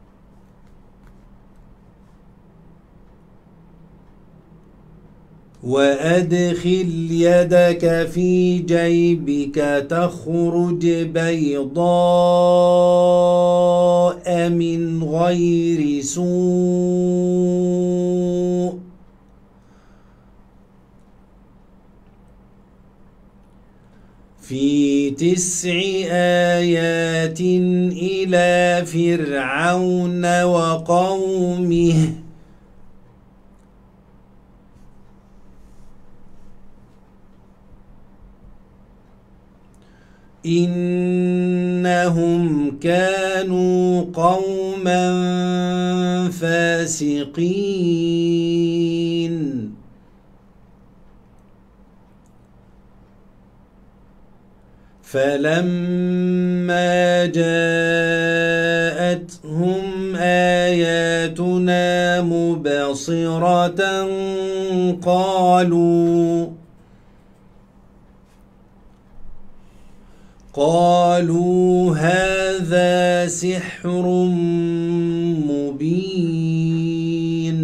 وأدخل يدك في جيبك تخرج بيضاء من غير سوء في تسع آيات إلى فرعون وقومه إنهم كانوا قوما فاسقين فلما جاءتهم آياتنا مبصرة قالوا قالوا هذا سحر مبين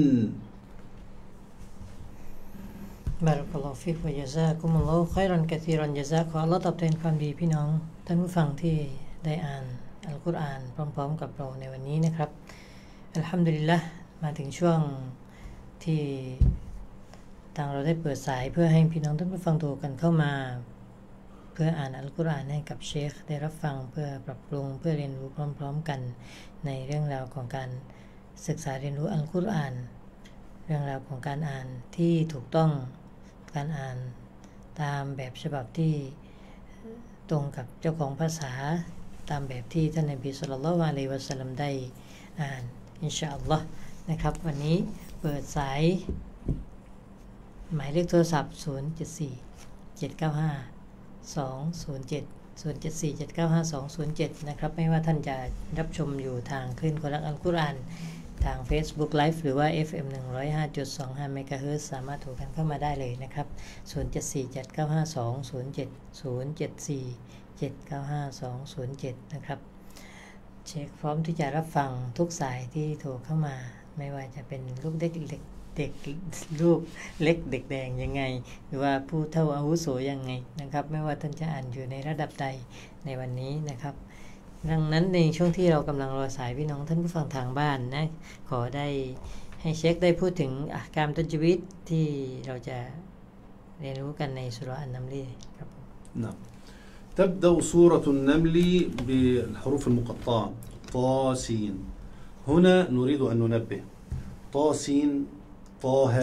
บารักัลลอฮุฟิกวะญะซากุมุลลอฮุค็อยรันกะซีรันญะซาขออัลเลาะห์ตอบแทนความดีพี่น้องท่านผู้ฟังที่ได้อ่านอัลกุรอานพร้อมๆกับเราในวันนี้นะครับอัลฮัมดุลิลละห์มาถึงช่วงที่ทางเราได้เปิดสายเพื่อให้พี่น้องท่านผู้ฟังโทรกันเข้ามาเพื่ออ่านอัลกุรอานให้กับเชคได้รับฟังเพื่อปรับปรุงเพื่อเรียนรู้พร้อมๆกันในเรื่องราวของการศึกษาเรียนรู้อัลกุรอานเรื่องราวของการอ่านที่ถูกต้องการอ่านตามแบบฉบับที่ตรงกับเจ้าของภาษาตามแบบที่ท่านนบีศ็อลลัลลอฮุอะลัยฮิวะซัลลัมได้อ่านอินชาอัลลอฮ์นะครับวันนี้เปิดสายหมายเลขโทรศัพท์ศูนย์ เจ็ด สี่ เจ็ด เก้า ห้า สอง ศูนย์ เจ็ด ศูนย์ เจ็ด สี่ เจ็ด เก้า ห้า สอง ศูนย์ เจ็ดนะครับไม่ว่าท่านจะรับชมอยู่ทางคลื่นคนรักอัลกุรอานทาง Facebook Live หรือว่า เอฟ เอ็ม หนึ่งร้อยห้าจุดสองห้า เมกะเฮิรตซ์สามารถโทรกันเข้ามาได้เลยนะครับศูนย์ เจ็ด สี่ เจ็ด เก้า ห้า สอง ศูนย์ เจ็ด ศูนย์ เจ็ด สี่ เจ็ด เก้า ห้า สอง ศูนย์ เจ็ดนะครับเช็คพร้อมที่จะรับฟังทุกสายที่โทรเข้ามาไม่ว่าจะเป็นลูกเด็กเล็กเด็กลูกเล็กเด็กแดงยังไงหรือว่าผู้เฒ่าอาวุโสยังไงนะครับไม่ว่าท่านจะอ่านอยู่ในระดับใดในวันนี้นะครับดังนั้นในช่วงที่เรากำลังรอสายพี่น้องท่านผู้ฟังทางบ้านนะขอได้ให้เช็คได้พูดถึงอะห์กามตัจวีดที่เราจะเรียนรู้กันในซูเราะห์อันนัมลีครับ نعم تبدأ سورة النمل بالحروف المقطعة طا سين هنا نريد أن ننبه طا سين طه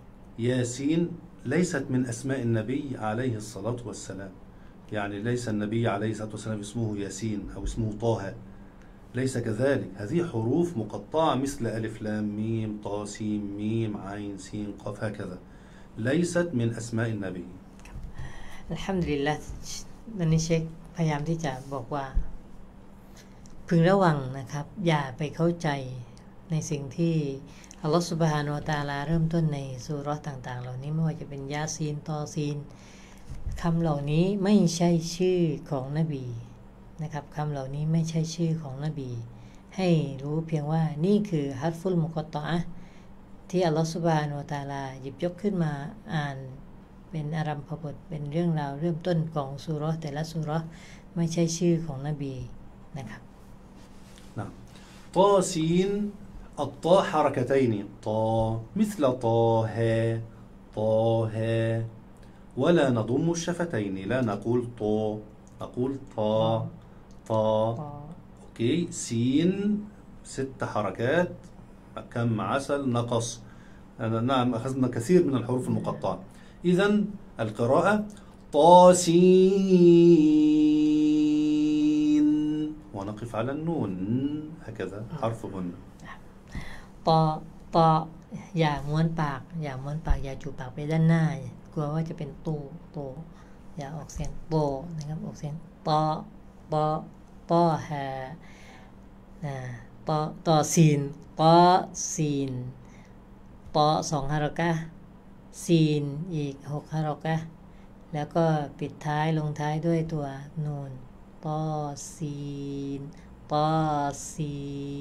ياسين ليست من أسماء النبي عليه الصلاة والسلام يعني ليس النبي عليه الصلاة والسلام اسمه ياسين أو اسمه طه ليس كذلك هذه حروف مقطعة مثل ألف لام ميم طا سين ميم عين سين قاف هكذا ليست من أسماء النبي อัลฮัมดุลิลละห์นันนี่เช็คพยายามที่จะบอกว่าพึงระวังนะครับอย่าไปเข้าใจในสิ่งที่อัลลอฮฺซุบฮานะฮูวะตะอาลาเริ่มต้นในซูเราะห์ต่างๆเหล่านี้ไม่ว่าจะเป็นยาซีนตอซีนคำเหล่านี้ไม่ใช่ชื่อของนบีนะครับคำเหล่านี้ไม่ใช่ชื่อของนบีให้รู้เพียงว่านี่คือฮัรฟุลมุกอตตออะห์ที่อัลลอฮฺซุบฮานะฮูวะตะอาลาหยิบยกขึ้นมาอ่านเป็นอารัมภบทเป็นเรื่องราวเริ่มต้นของซูเราะห์แต่ละซูเราะห์ไม่ใช่ชื่อของนบีนะครับ نعم طا سين الطاء حركتين طا مثل طه طه ولا نضم الشفتين لا نقول طو نقول طا طا اوكي سين ست حركات كم عسل نقص نعم أخذنا كثير من الحروف المقطعة إذن القراءة طاسين ونقف على النون هكذا حرف غنة ปอปออย่าม้วนปากอย่าม้วนปากอย่าจูบปากไปด้านหน้ากลัวว่าจะเป็นตูโตอย่าออกเสียงโตนะครับออกเสียงปอปอปอฮะนะปอต่อซีนปอซีนปอสองฮารอกะซีนอีกหกฮารอกะแล้วก็ปิดท้ายลงท้ายด้วยตัวนูนปอซีนปอซี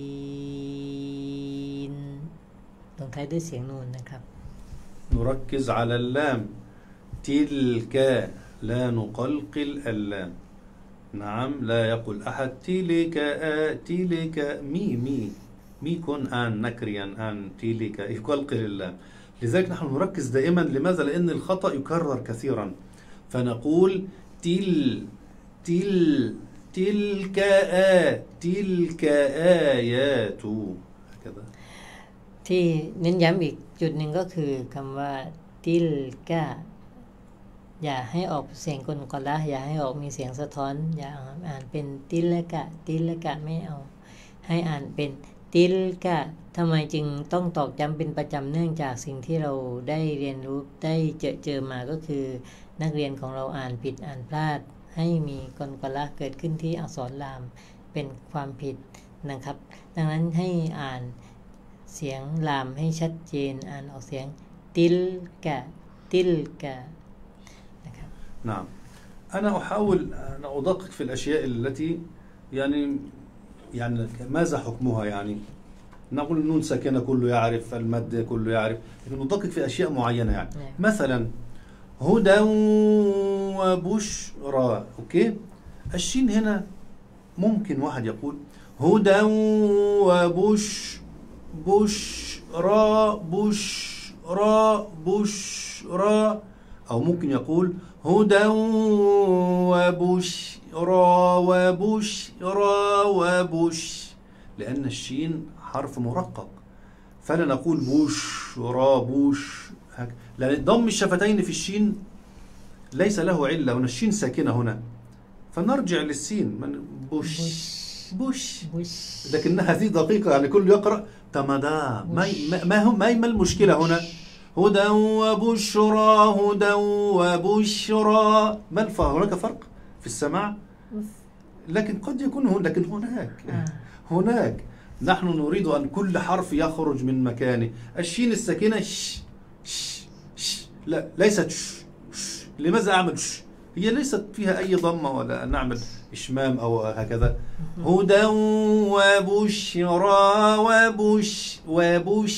นลงท้ายด้วยเสียงนูนนะครับ نركز على اللام تلك لا نقلقل اللام نعم لا يقول أحد تلك آ تلك مي مي مي كن آن نكريا آن تلك يقلقل اللام لذلك نحن نركز دائما لماذا؟ لأن الخطأ يكرر كثيرا فنقول تل تل تلك آ تلك آيات هكذا ที่เน้นย้ำอีกจุดหนึ่งก็คือคำว่าติลกะอย่าให้ออกเสียงกลกละอย่าให้ออกมีเสียงสะท้อนอย่าอ่านเป็นติลกะติลกะไม่เอาให้อ่านเป็นติลกะทำไมจึงต้องตอกย้ำเป็นประจำเนื่องจากสิ่งที่เราได้เรียนรู้ได้เจอเจอมาก็คือนักเรียนของเราอ่านผิดอ่านพลาดให้มีกลกละเกิดขึ้นที่อักษรลามเป็นความผิดนะครับดังนั้นให้อ่านเสียงลามให้ชัดเจนอ่านออกเสียงติลกะติลกะนะครับ نعم أنا أحاول أن أدقق في الأشياء التي يعني يعني ماذا حكمها يعني نقول النون ساكنة كله يعرف المد كله يعرف لكن ندقق في أشياء معينة يعني مثلا هدى وبشرى أوكي الشين هنا ممكن واحد يقول هدى وبش بشرى بشرى بشرى أو ممكن يقول هدى وبشرى وبشرى وبش لأن الشين حرف مرقق فلا نقول بشرى بش لأن ضم الشفتين في الشين ليس له علة هنا الشين ساكنة هنا فنرجع للسين من بش بش بش لكنها هذه دقيقة يعني كل يقرأ تمدا ما ما هم ما ما المشكلة هنا هدى وبشرى هدى وبشرى ما الفرق هناك فرق في السماع لكن قد يكون هنا لكن هناك هناك نحن نريد أن كل حرف يخرج من مكانه الشين الساكنة ش ش ش لا ليست ش ش لماذا أعمل ش هي ليست فيها أي ضمة ولا نعمل إشمام أو هكذا هدى وبشرى وبش وبش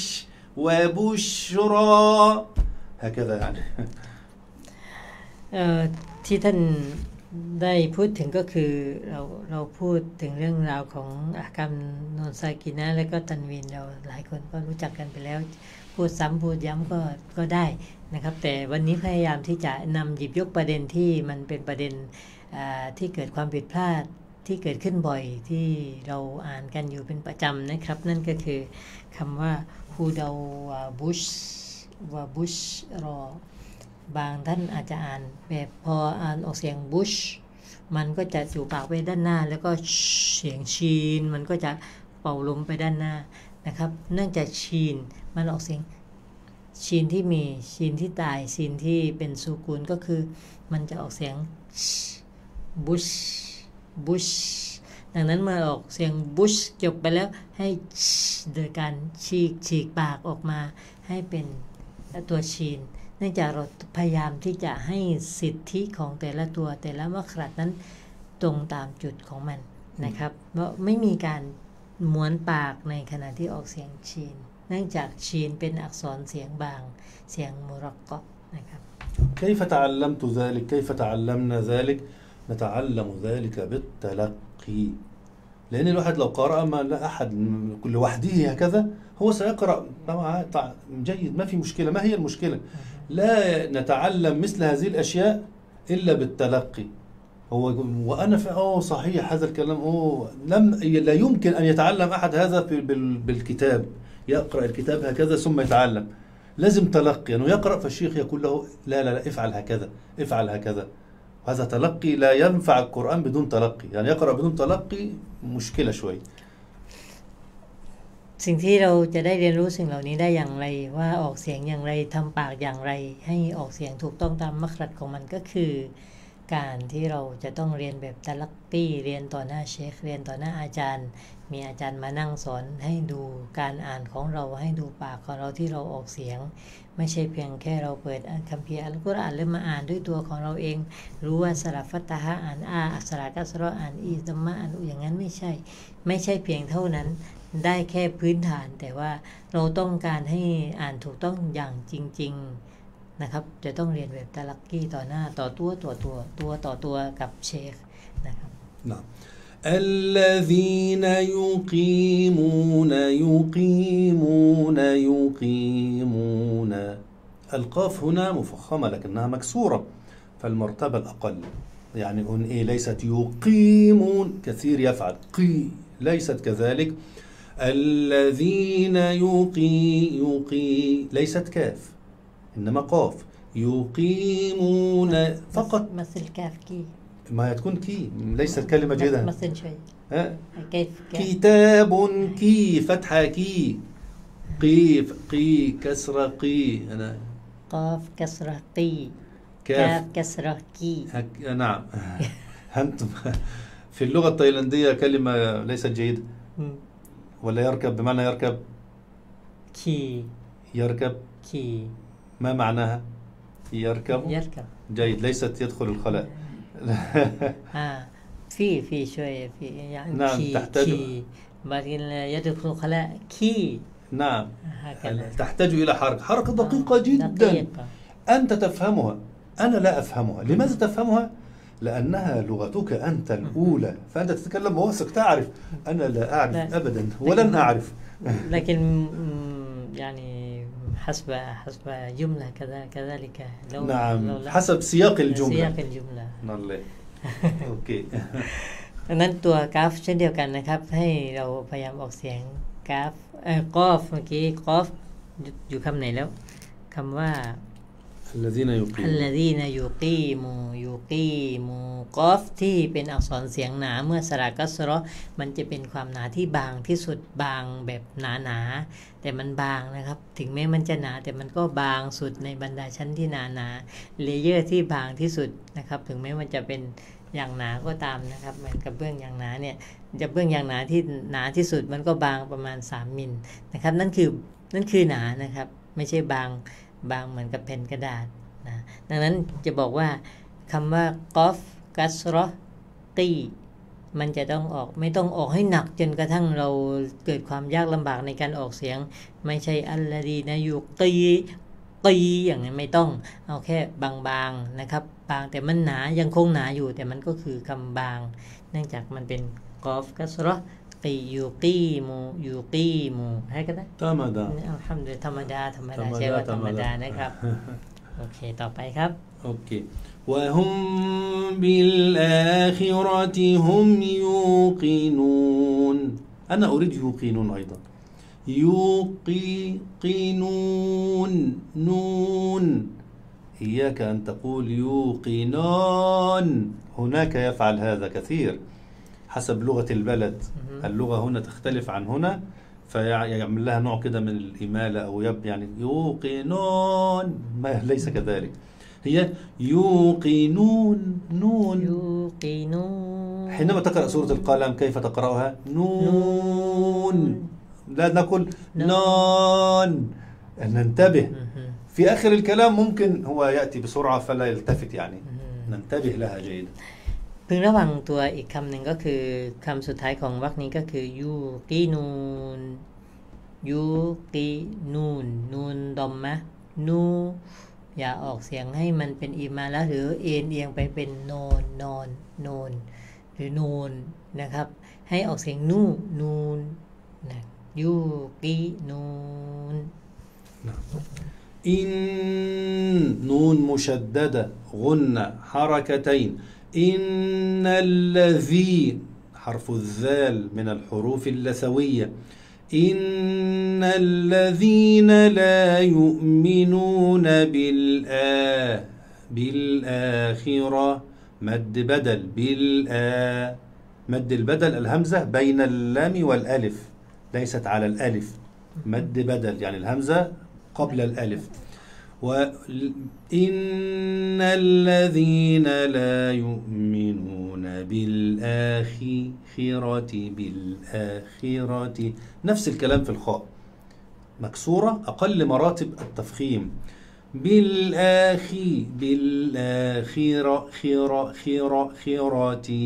وبشرى هكذا يعني เอ่อที่ท่านได้พูดถึงก็คือเราเราพูดถึงเรื่องราวของอาการนอนซากินะและก็ตันวีนเราหลายคนก็รู้จักกันไปแล้วพูดซ้ำพูดย้ำก็ก็ได้นะครับแต่วันนี้พยายามที่จะนำหยิบยกประเด็นที่มันเป็นประเด็นที่เกิดความผิดพลาดที่เกิดขึ้นบ่อยที่เราอ่านกันอยู่เป็นประจำนะครับนั่นก็คือคำว่าฮูดาวาบุชวาบุชรอบางท่านอาจจะอ่านแบบพออ่านออกเสียงบุชมันก็จะอยู่ปากไปด้านหน้าแล้วก็เสียงชีนมันก็จะเป่าลมไปด้านหน้านะครับเนื่องจากชีนมันออกเสียงชีนที่มีชีนที่ตายชีนที่เป็นซูกูนก็คือมันจะออกเสียงบุชบุชดังนั้นเมื่อออกเสียงบุชจบไปแล้วให้โดยการฉีกฉีกปากออกมาให้เป็นตัวชีนเนื่องจากเราพยายามที่จะให้สิทธิของแต่ละตัวแต่ละมัครัดนั้นตรงตามจุดของมันนะครับเพราะไม่มีการม้วนปากในขณะที่ออกเสียงชีนเนื่องจากชีนเป็นอักษรเสียงบางเสียงมุรักกะนะครับ كيف تعلمت ذلك كيف تعلمنا ذلك نتعلم ذلك بالتلقي لأن الواحد لو قرأ ما لا أحد لوحده هكذا هو سيقرأ جيد ما في مشكلة ما هي المشكلة لا نتعلم مثل هذه الأشياء إلا بالتلقي هو وأنا في أوه صحيح هذا الكلام أوه لم لا يمكن أن يتعلم أحد هذا بالكتاب يقرأ الكتاب هكذا ثم يتعلم لازم تلقي أنه يقرأ فالشيخ يقول له لا لا لا افعل هكذا افعل هكذا هذا تلقي لا ينفع القرآن بدون تلقي يعني يقرأ بدون تلقي مشكلة شوي สิ่งที่เราจะได้เรียนรู้สิ่งเหล่านี้ได้อย่างไรว่าออกเสียงอย่างไรทำปากอย่างไรให้ออกเสียงถูกต้องตามมัครัดของมันก็คือการที่เราจะต้องเรียนแบบตะลักกี้เรียนต่อหน้าเชคเรียนต่อหน้าอาจารย์มีอาจารย์มานั่งสอนให้ดูการอ่านของเราให้ดูปากของเราที่เราออกเสียงไม่ใช่เพียงแค่เราเปิดคัมภีร์อัลกุรอานแล้วมาอ่านด้วยตัวของเราเองรู้ว่าสระฟัตตะฮะอ่านอาสระกัสเราะห์อ่านอีซัมมะอ่านอย่างนั้นไม่ใช่ไม่ใช่เพียงเท่านั้นได้แค่พื้นฐานแต่ว่าเราต้องการให้อ่านถูกต้องอย่างจริงๆนะครับจะต้องเรียนแบบตะลักกี้ต่อหน้าต่อตัวตัวตัวตัวต่อตัวกับเชคนะครับ الذين يقيمون يقيمون يقيمون القاف هنا مفخمة لكنها مكسورة فالمرتبة الأقل يعني أن إيه ليست يقيمون، كثير يفعل قي، ليست كذلك. الذين يقي يقي ليست كاف إنما قاف، يقيمون فقط. مثل كاف كي، ما تكون كي ليست كلمة جيدة. مثل شوي ها؟ كيف كاف. كتاب كي فتحة كي، قي قي كسرة قي، أنا قاف كسرة قي، كاف كاف كسرة كي. هك... نعم. أنتم في اللغة التايلاندية كلمة ليست جيدة، مم. ولا يركب بمعنى يركب، كي يركب كي ما معناها؟ يركب يركب. جيد، ليست يدخل الخلاء. آه في في شوية في يعني نعم، كي تحتاج- كي بعدين يدخل الخلاء كي نعم، هكذا. تحتاج إلى حركة، حركة دقيقة آه، جدا. دقيقة. أنت تفهمها، أنا لا أفهمها. لماذا تفهمها؟ لأنها لغتك أنت الأولى، فأنت تتكلم بوثق، تعرف. أنا لا أعرف لا. أبدا ولن لكن- أعرف. لكن مم، يعني حسب حسب جملة كذا كذلك. لو نعم، لو لا- حسب سياق الجملة. سياق الجملة. นั่นเลย โอเคดังนั้นตัวกราฟเช่นเดียวกันนะครับ ให้เราพยายามออกเสียงกราฟเอ่อกอฟเมื่อกี้กอฟอยู่อยู่คำไหนแล้วคำว่า الذين يقيمون الذين يقيموا يقيموا กอฟที่เป็นอักษรเสียงหนาเมื่อสระกัสเราะห์มันจะเป็นความหนาที่บางที่สุด บางแบบหนาๆแต่มันบางนะครับ ถึงแม้มันจะหนาแต่มันก็บางสุดในบรรดาชั้นที่หนาๆเลเยอร์ที่บางที่สุดนะครับ ถึงแม้มันจะเป็นอย่างหนาก็ตามนะครับเหมือนกับเบื้องอย่างหนาเนี่ยจะเบื้องอย่างหนาที่หนาที่สุดมันก็บางประมาณสามมิลนะครับนั่นคือนั่นคือหนานะครับไม่ใช่บางบางเหมือนกับแผ่นกระดาษนะดังนั้นจะบอกว่าคำว่ากอฟกัสเราะห์ตีมันจะต้องออกไม่ต้องออกให้หนักจนกระทั่งเราเกิดความยากลำบากในการออกเสียงไม่ใช่อัลลดีนะยุตีตีอย่างนี้ไม่ต้องเอาแค่บางๆนะครับบางแต่มันหนายังคงหนาอยู่แต่มันก็คือคำบางเนื่องจากมันเป็นกอฟกัสเราะห์ตียูกีมูยูกีมูให้ก็ได้ธรรมดาอัลฮัมดุลิลลาห์ธรรมดาธรรมดาธรรมดาใช่ว่าธรรมดาธรรมดานนะครับ โอเคต่อไปครับ اوكي وهم بالآخرة هم يوقنون. أنا أريد يوقنون أيضا. يوقنون نون، إياك أن تقول يوقنون، هناك يفعل هذا كثير حسب لغة البلد. اللغة هنا تختلف عن هنا، فيعمل لها نوع كده من الإمالة أو يب يعني يوقنون، ما ليس كذلك، هي يوقنون نون. ยูกีนูน حينما تقرأ سورة القلم كيف تقرأها؟ نون. لا نقول نون، ننتبه في آخر الكلام، ممكن هو يأتي بسرعة فلا يلتفت، يعني ننتبه لها جيدا. พึงระวังตัวอีกคำหนึ่งก็คือคำสุดท้ายของวรรคนี้ก็คือยูกีนูนยูกีนูนนูนดอมมะนูอย่าออกเสียงให้มันเป็นอีมาละหรือเอ็นเอียงไปเป็นโนนนอนโนนหรือนูนนะครับให้ออกเสียงนูนูนนะยูกีนูน إن نون مشددة غنة حركتين. إن الذي حرف الذال من الحروف اللثوية. إن الذين لا يؤمنون بالآ بالآخرة مد بدل بالآ مد البدل الهمزة بين اللام والألف ليست على الألف، مد بدل يعني الهمزة قبل الألف. وإن الذين لا يؤمنون بالآخرة بالآخرة نفس الكلام في الخاء مكسورة، أقل مراتب التفخيم. بالآخي بالآخرة خيرة خيرة خيراتي.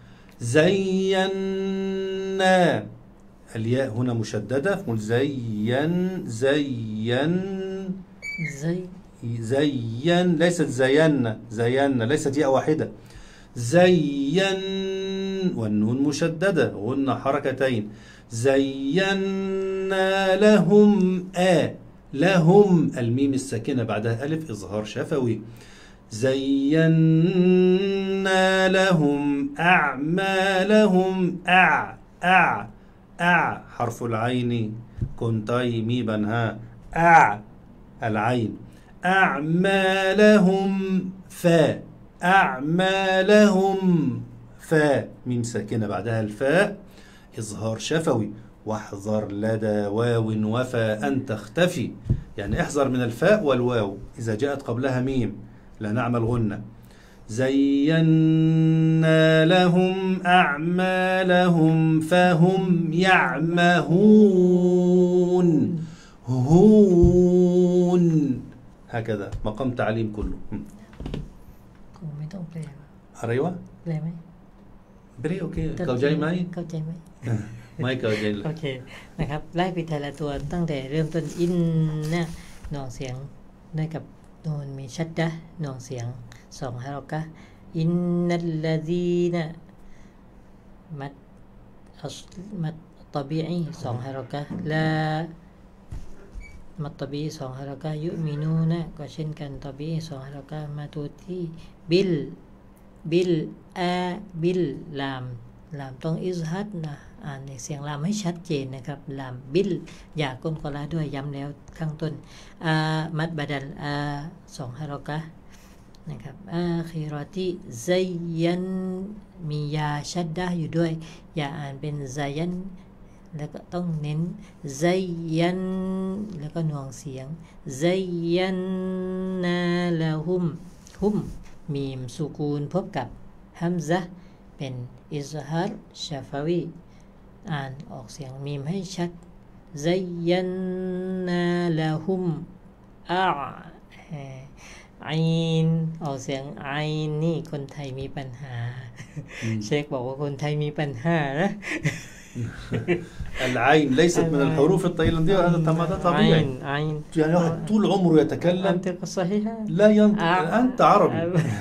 زينا الياء هنا مشددة، زين زين زي زين ليست زين زين ليست ياء واحدة. زين والنون مشددة غنة حركتين. زينا لهم آ لهم الميم الساكنة بعدها ألف إظهار شفوي. زينا لهم أعمالهم أع أع أع حرف العين كنتي مي بنها أع العين أعمالهم فاء أعمالهم فاء ميم ساكنة بعدها الفاء إظهار شفوي واحذر لدى واو وفاء أن تختفي يعني احذر من الفاء والواو إذا جاءت قبلها ميم لا نعمل غنة زينا لهم أعمالهم فهم يعمهون هون هكذا مقام تعليم كله คงไม่ต้องแปล أريوة แปลไหม بري أوكي كوجاي ماي เข้าใจไหม ماي كوجاي โอเคนะครับไล่ไปแต่ละตัวตั้งแต่เริ่มต้นอินนะหน่อเสียงได้กับโนนมีชัดดะหน่อเสียงสองฮารอกะอินนัลลซีนะมัดอัสมัดตบีอีสองฮารอกะลามัดตบีสองฮารอกะยุมินูนะก็เช่นกันตบีสองฮารอกะมาตูที่บิลบิลอาบิลลามลามต้องอิซฮัดนะอ่านในเสียงลามให้ชัดเจนนะครับลามบิลอย่าก้นกอลาด้วยย้ำแล้วข้างต้นอามัดบาดัลอาสองฮารอกะนะครับอาคิรอติไซยันมียาชัดดะอยู่ด้วยอย่าอ่านเป็นไซยันแล้วก็ต้องเน้นไซยันแล้วก็หน่วงเสียงไซยันนาละฮุมฮุมมีมสุกูนพบกับฮัมซะเป็นอิซฮาร์ชาฟาวีอ่านออกเสียงมีมให้ชัดไซยันนาละฮุมอาไอนออกเสียงไอนี่คนไทยมีปัญหาเชคบอกว่าคนไทยมีปัญหานะ العين ليست من الحروف التايلاندية هذا هذا طبيعي عين عين يعني واحد طول عمره يتكلم منطقة صحيحة لا ينطق آه. أنت عربي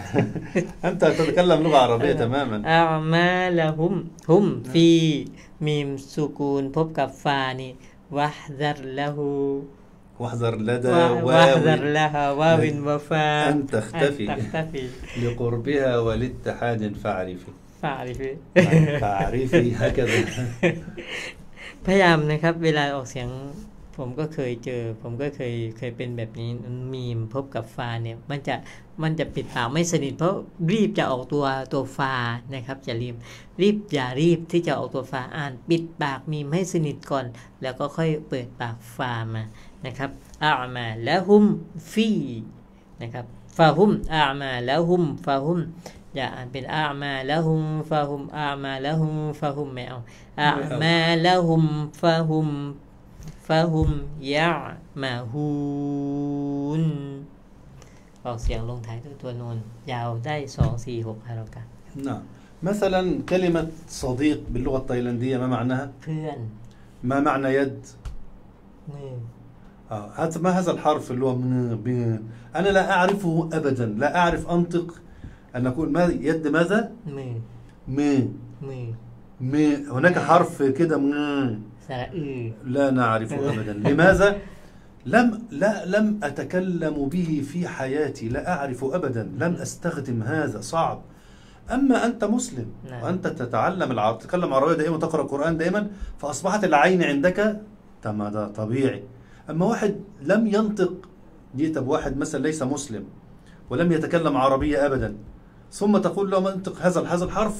أنت تتكلم لغة عربية تماما أعمالهم هم في ميم سكون พบกับฟานี่วะฮ์ซัรละฮู واحذر لدى واحذر واو لها واو وفاء أن تختفي أن تختفي لقربها ولاتحاد فاعرفي فاعرفي فاعرفي هكذا พยายามนะครับเวลาออกเสียงผมก็เคยเจอผมก็เคยเคยเป็นแบบนี้มีมพบกับฟาเนี่ยมันจะมันจะปิดปากไม่สนิทเพราะรีบจะออกตัวตัวฟานะครับจะรีบรีบอย่ารีบที่จะออกตัวฟาอ่านปิดปากมีมให้สนิทก่อนแล้วก็ค่อยเปิดปากฟามานะครับอามาละฮุมฟีนะครับฟาฮุมอามาละฮุมฟาฮุมอย่าอ่านเป็นอามาละฮุมฟาฮุมอามาละฮุมฟาฮุมไม่เอาอามาละฮุมฟาฮุมฟาฮุมยะมาฮูนออกเสียงลงท้ายด้วยตัวนูนยาวได้สอง สี่ หกฮารอกะ نعم مثلا كلمة صديق باللغة التايلاندية ما معناها؟ เพื่อน ما معنى يد؟ มือ آه. هذا ما هذا الحرف اللي هو من ب... أنا لا أعرفه أبدا لا أعرف أنطق أن أقول ما يد ماذا؟ มือ م มือ م هناك حرف كده م สระอือ لا نعرفه أبدا لماذا؟ لم لا لم أتكلم به في حياتي لا أعرف أبدا لم أستخدم هذا صعب أما أنت مسلم نعم. وأنت تتعلم العربية تتكلم عربية دائما وتقرأ القرآن دائما فأصبحت العين عندك تم هذا طبيعي أما واحد لم ينطق جيت بواحد مثلا ليس مسلم ولم يتكلم عربية أبدا ثم تقول له منطق هذا هذا الحرف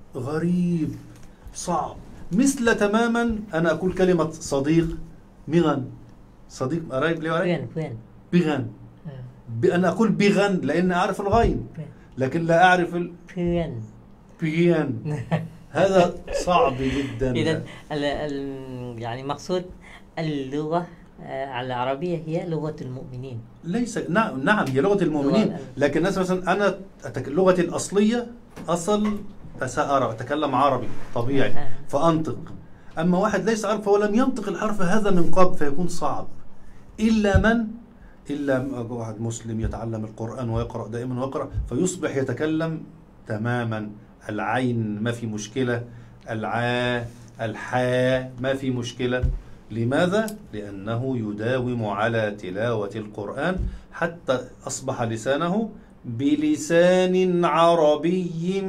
غريب صعب مثل تماما أنا أقول كلمة صديق مغن صديق قريب لي เพื่อน قريب เพื่อน بغن เออ ب- أنا أقول بغن لأن أعرف الغين เพื่อน لكن لا أعرف เพื่อน البيان هذا صعب جدا إذا ال- ال- يعني مقصود اللغة آه، العربية هي لغة المؤمنين ليس نعم نعم هي لغة المؤمنين لغة- لكن الناس مثلا أنا أتك... لغتي الأصلية أصل سأرى أتكلم عربي طبيعي آه. فأنطق أما واحد ليس عارف هو لم ينطق الحرف هذا من قبل فيكون صعب إلا من إلا واحد مسلم يتعلم القرآن ويقرأ دائما ويقرأ فيصبح يتكلم تماما العين ما في مشكلة العاء الحاء ما في مشكلة لماذا؟ لأنه يداوم على تلاوة القرآن حتى أصبح لسانه بلسان عربي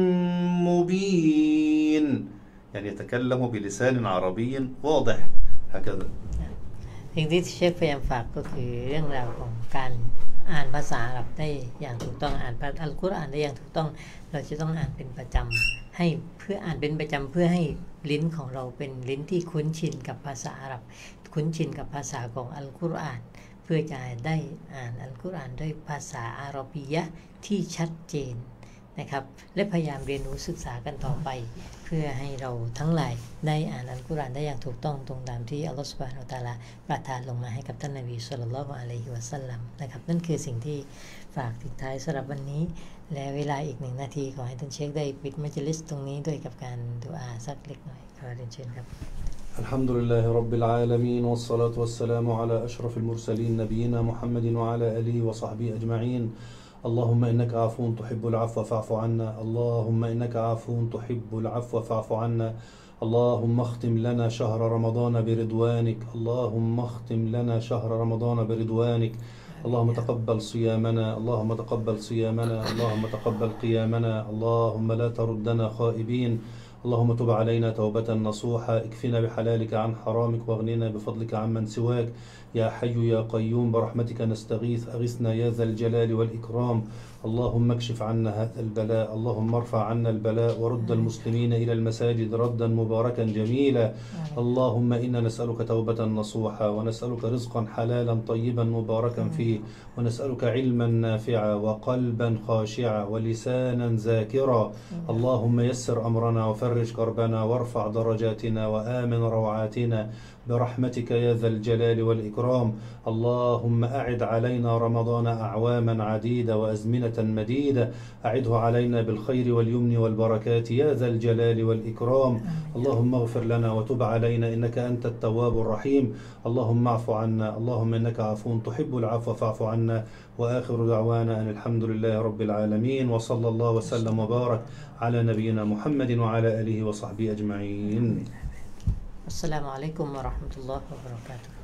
مبين، يعني يتكلم بلسان عربي واضح هكذا. สิ่งที่เชคพยายามฝากก็คือเรื่องราวของการอ่านภาษาอาหรับได้อย่างถูกต้องอ่านอัลกุรอานได้อย่างถูกต้องเราจะต้องอ่านเป็นประจำให้เพื่ออ่านเป็นประจำเพื่อให้ลิ้นของเราเป็นลิ้นที่คุ้นชินกับภาษาอาหรับคุ้นชินกับภาษาของอัลกุรอานเพื่อจะได้อ่านอัลกุรอานด้วยภาษาอาหรับียะห์ที่ชัดเจนนะครับและพยายามเรียนรู้ศึกษากันต่อไปเพื่อให้เราทั้งหลายได้อ่านอัลกุรอานได้อย่างถูกต้องตรงตามที่อัลลอฮฺซุบฮานะฮูวะตะอาลาประทานลงมาให้กับท่านนบีศ็อลลัลลอฮุอะลัยฮิวะซัลลัมนะครับนั่นคือสิ่งที่ฝากทิ้งท้ายสำหรับวันนี้และเวลาอีกหนึ่งนาทีขอให้ท่านเชคได้ปิดมัจลิสตรงนี้ด้วยกับการดุอาสักเล็กน้อยขอเรียนเชิญครับ الحمد لله رب العالمين والصلاة والسلام على أشرف المرسلين نبينا محمد وعلى آله وصحبه أجمعين. اللهم إنك عفو تحب العفو فاعف عنا. اللهم إنك عفو تحب العفو فاعف عنا. اللهم اختم لنا شهر رمضان برضوانك. اللهم اختم لنا شهر رمضان برضوانك. اللهم تقبل صيامنا. اللهم تقبل صيامنا. اللهم تقبل قيامنا. اللهم لا تردنا خائبين. اللهم تب علينا توبة نصوحة. اكفنا بحلالك عن حرامك واغننا بفضلك عمن سواك. يا حي يا قيوم برحمتك نستغيث أغثنا يا ذا الجلال والإكرام. اللهم اكشف عنا هذا البلاء. اللهم ارفع عنا البلاء ورد المسلمين إلى المساجد ردا مباركا جميلا. اللهم إنا نسألك توبة نصوحة ونسألك رزقا حلالا طيبا مباركا فيه ونسألك علما نافعا وقلبا خاشعا ولسانا ذاكرا. اللهم يسر أمرنا وفرج كربنا وارفع درجاتنا وآمن روعاتنا برحمتك يا ذا الجلال والإكرام. اللهم أعد علينا رمضان أعواما عديدة وأزمنة مديدة. أعده علينا بالخير واليمن والبركات يا ذا الجلال والإكرام. اللهم اغفر لنا وتب علينا إنك أنت التواب الرحيم. اللهم اعف عنا. اللهم إنك عفو تحب العفو فاعف عنا. وآخر دعوانا أن الحمد لله رب العالمين وصلى الله وسلم وبارك على نبينا محمد وعلى آله وصحبه أجمعين. السلام عليكم ورحمة الله وبركاته.